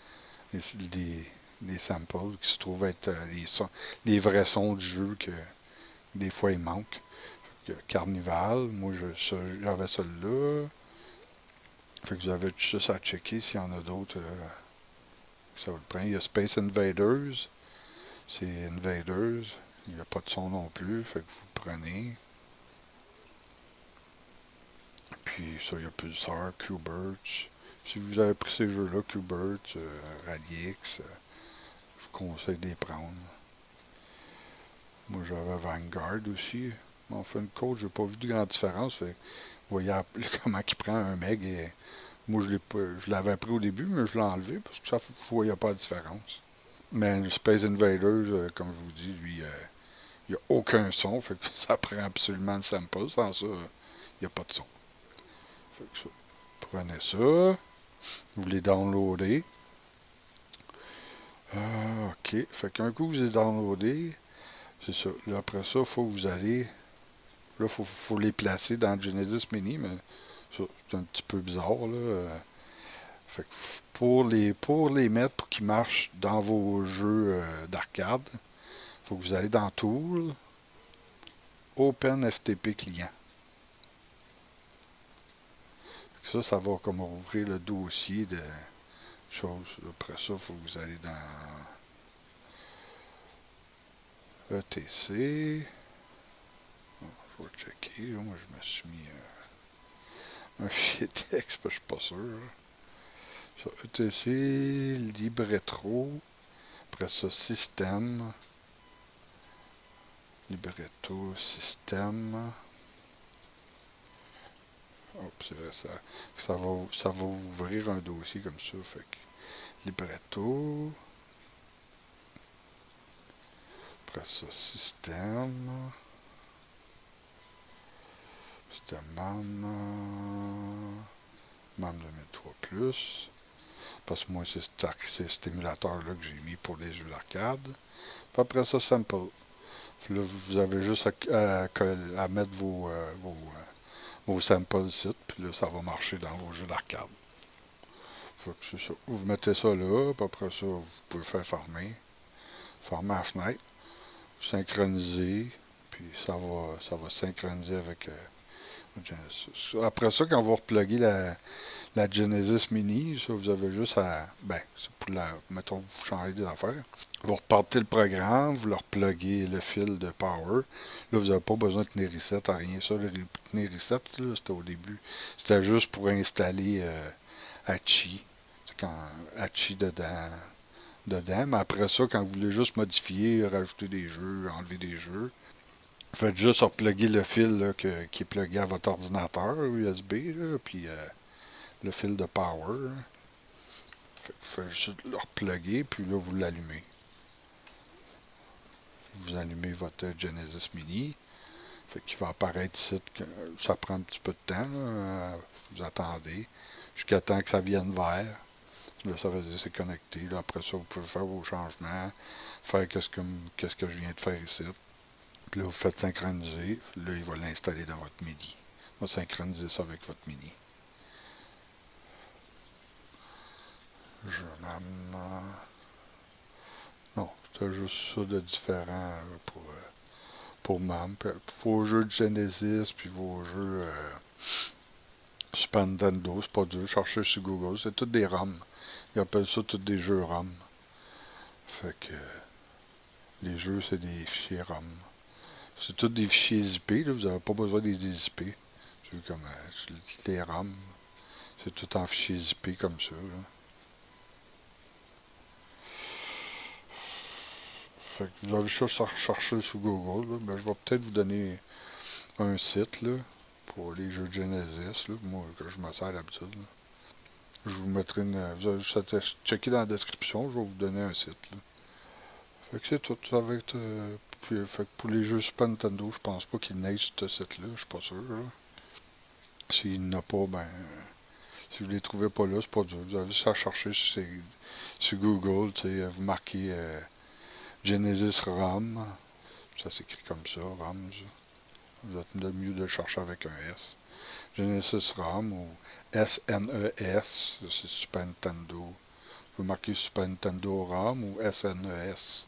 des samples qui se trouvent être les vrais sons du jeu que des fois il manque. Carnival, moi j'avais celui-là. Fait que vous avez juste à checker s'il y en a d'autres. Ça vous le prend. Il y a Space Invaders. C'est Invaders. Il n'y a pas de son non plus. Fait que vous prenez. Puis ça, il y a plusieurs. Q-Birch. Si vous avez pris ces jeux-là, Q-Birch, Radix, je vous conseille de les prendre. Moi j'avais Vanguard aussi. Mais enfin, une code, j'ai pas vu de grande différence. Fait, vous voyez comment il prend un meg et moi je l'avais pris au début, mais je l'ai enlevé parce que ça je voyais pas de différence. Mais le Space Invaders, comme je vous dis, lui, il n'y a aucun son, fait que ça prend absolument le sample. Sans ça, il n'y a pas de son. Fait que ça, prenez ça, vous les downloadez. OK, fait qu'un coup vous les downloadez, c'est ça. Là, après ça, il faut que vous allez. Là, faut les placer dans Genesis Mini, mais ça, c'est un petit peu bizarre, là. Fait que pour les mettre, pour qu'ils marchent dans vos jeux d'arcade, il faut que vous allez dans Tool, Open FTP Client. Ça va comme ouvrir le dossier de choses. Après ça, il faut que vous allez dans ETC. Je vais checker. Là, moi, je me suis mis un fichier texte, parce que je suis pas sûr. Ça, ETC, Libretto. Après ça, système. Libretto, système. Hop, c'est vrai, ça va ouvrir un dossier comme ça. Fait que Libretto. Après ça, système. Système MAM 2003+. Parce que moi, c'est cet émulateur-là que j'ai mis pour les jeux d'arcade. Puis après ça, Sample. Puis là, vous avez juste à mettre vos samples sites, puis là, ça va marcher dans vos jeux d'arcade. Fait que c'est ça. Vous mettez ça là, puis après ça, vous pouvez faire farmer à la fenêtre, synchroniser, puis ça va synchroniser avec Genesis. Après ça, quand vous repluguez la Genesis Mini, ça, vous avez juste à, ben, c'est pour mettons, vous changez des affaires. Vous repartez le programme, vous leur pluguez le fil de power. Là, vous n'avez pas besoin de tenir reset à rien. Ça, le tenir reset, c'était au début. C'était juste pour installer Hachi. C'est quand Hachi dedans. Mais après ça, quand vous voulez juste modifier, rajouter des jeux, enlever des jeux, faites juste repluguer le fil là, qui est plugué à votre ordinateur USB, là, puis le fil de power. Fait que vous faites juste le repluguer, puis là, vous l'allumez. Vous allumez votre Genesis Mini. Fait qu'il va apparaître ici. Ça prend un petit peu de temps. Là, vous attendez jusqu'à temps que ça vienne vert. Là, ça veut dire que c'est connecté. Là, après ça, vous pouvez faire vos changements. Faire qu'est-ce que je viens de faire ici. Puis là, vous faites synchroniser. Là, il va l'installer dans votre mini. Il va synchroniser ça avec votre mini. Je n'aime... Non, c'était juste ça de différent pour MAM. Puis, vos jeux de Genesis, puis vos jeux Super Nintendo, c'est pas dur. Cherchez sur Google, c'est tous des ROM. Ils appellent ça tous des jeux ROM. Fait que les jeux, c'est des fichiers ROM. C'est tous des fichiers zippés, là, vous n'avez pas besoin des zippés. C'est comme les ROM. C'est tout en fichier zippé comme ça. Là. Fait que vous avez juste à chercher sur Google. Là. Ben, je vais peut-être vous donner un site là, pour les jeux de Genesis. Là, moi, que je me sers d'habitude. Je vous mettrai vous avez juste à checker dans la description. Je vais vous donner un site. Là. Fait que c'est tout. Ça va être, fait que pour les jeux Super Nintendo, je pense pas qu'il neige ce site-là. Je suis pas sûr. S'il n'y en a pas, ben... si vous les trouvez pas là, c'est pas dur. Vous avez juste à chercher sur Google. Vous marquez Genesis ROM. Ça s'écrit comme ça, ROM. Vous êtes mieux de le chercher avec un S. Genesis ROM ou SNES, c'est Super Nintendo. Vous marquez Super Nintendo ROM ou SNES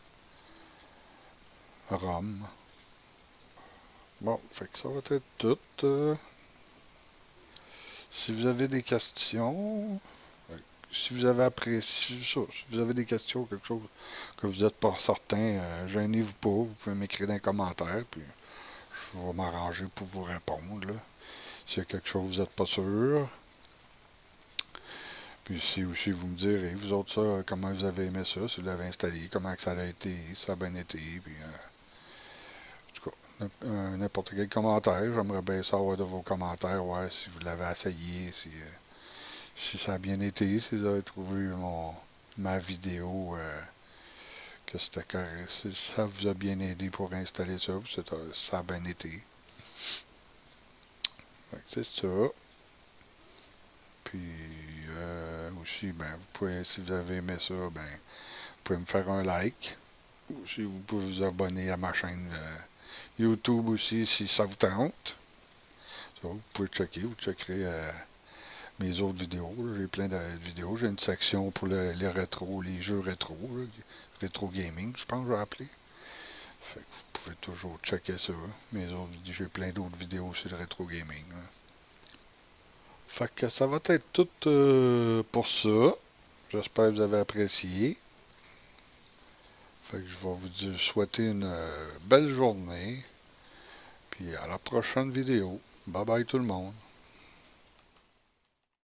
ROM. Bon, fait que ça va être tout. Si vous avez des questions, si vous avez apprécié ça, si vous avez des questions, quelque chose que vous n'êtes pas certain, gênez-vous pas, vous pouvez m'écrire dans les commentaires, puis je vais m'arranger pour vous répondre. Là. S'il y a quelque chose que vous n'êtes pas sûr. Puis si aussi vous me direz, vous autres, ça, comment vous avez aimé ça, si vous l'avez installé, comment que ça a été, si ça a bien été, puis en tout cas, n'importe quel commentaire, j'aimerais bien savoir de vos commentaires, ouais, si vous l'avez essayé, si ça a bien été, si vous avez trouvé ma vidéo, que c'était correct, si ça vous a bien aidé pour installer ça, ça a bien été. C'est ça. Puis aussi, ben, vous pouvez, si vous avez aimé ça, ben, vous pouvez me faire un like. Aussi, vous pouvez vous abonner à ma chaîne YouTube aussi si ça vous tente. Ça, vous pouvez checker, vous checkerez mes autres vidéos. J'ai plein de vidéos. J'ai une section pour les rétro, les jeux rétro, là, rétro gaming, je pense que je vais appeler. Fait que vous pouvez toujours checker ça. J'ai plein d'autres vidéos sur le rétro gaming. Là. Fait que ça va être tout pour ça. J'espère que vous avez apprécié. Fait que je vais vous souhaiter une belle journée. Puis à la prochaine vidéo. Bye bye tout le monde.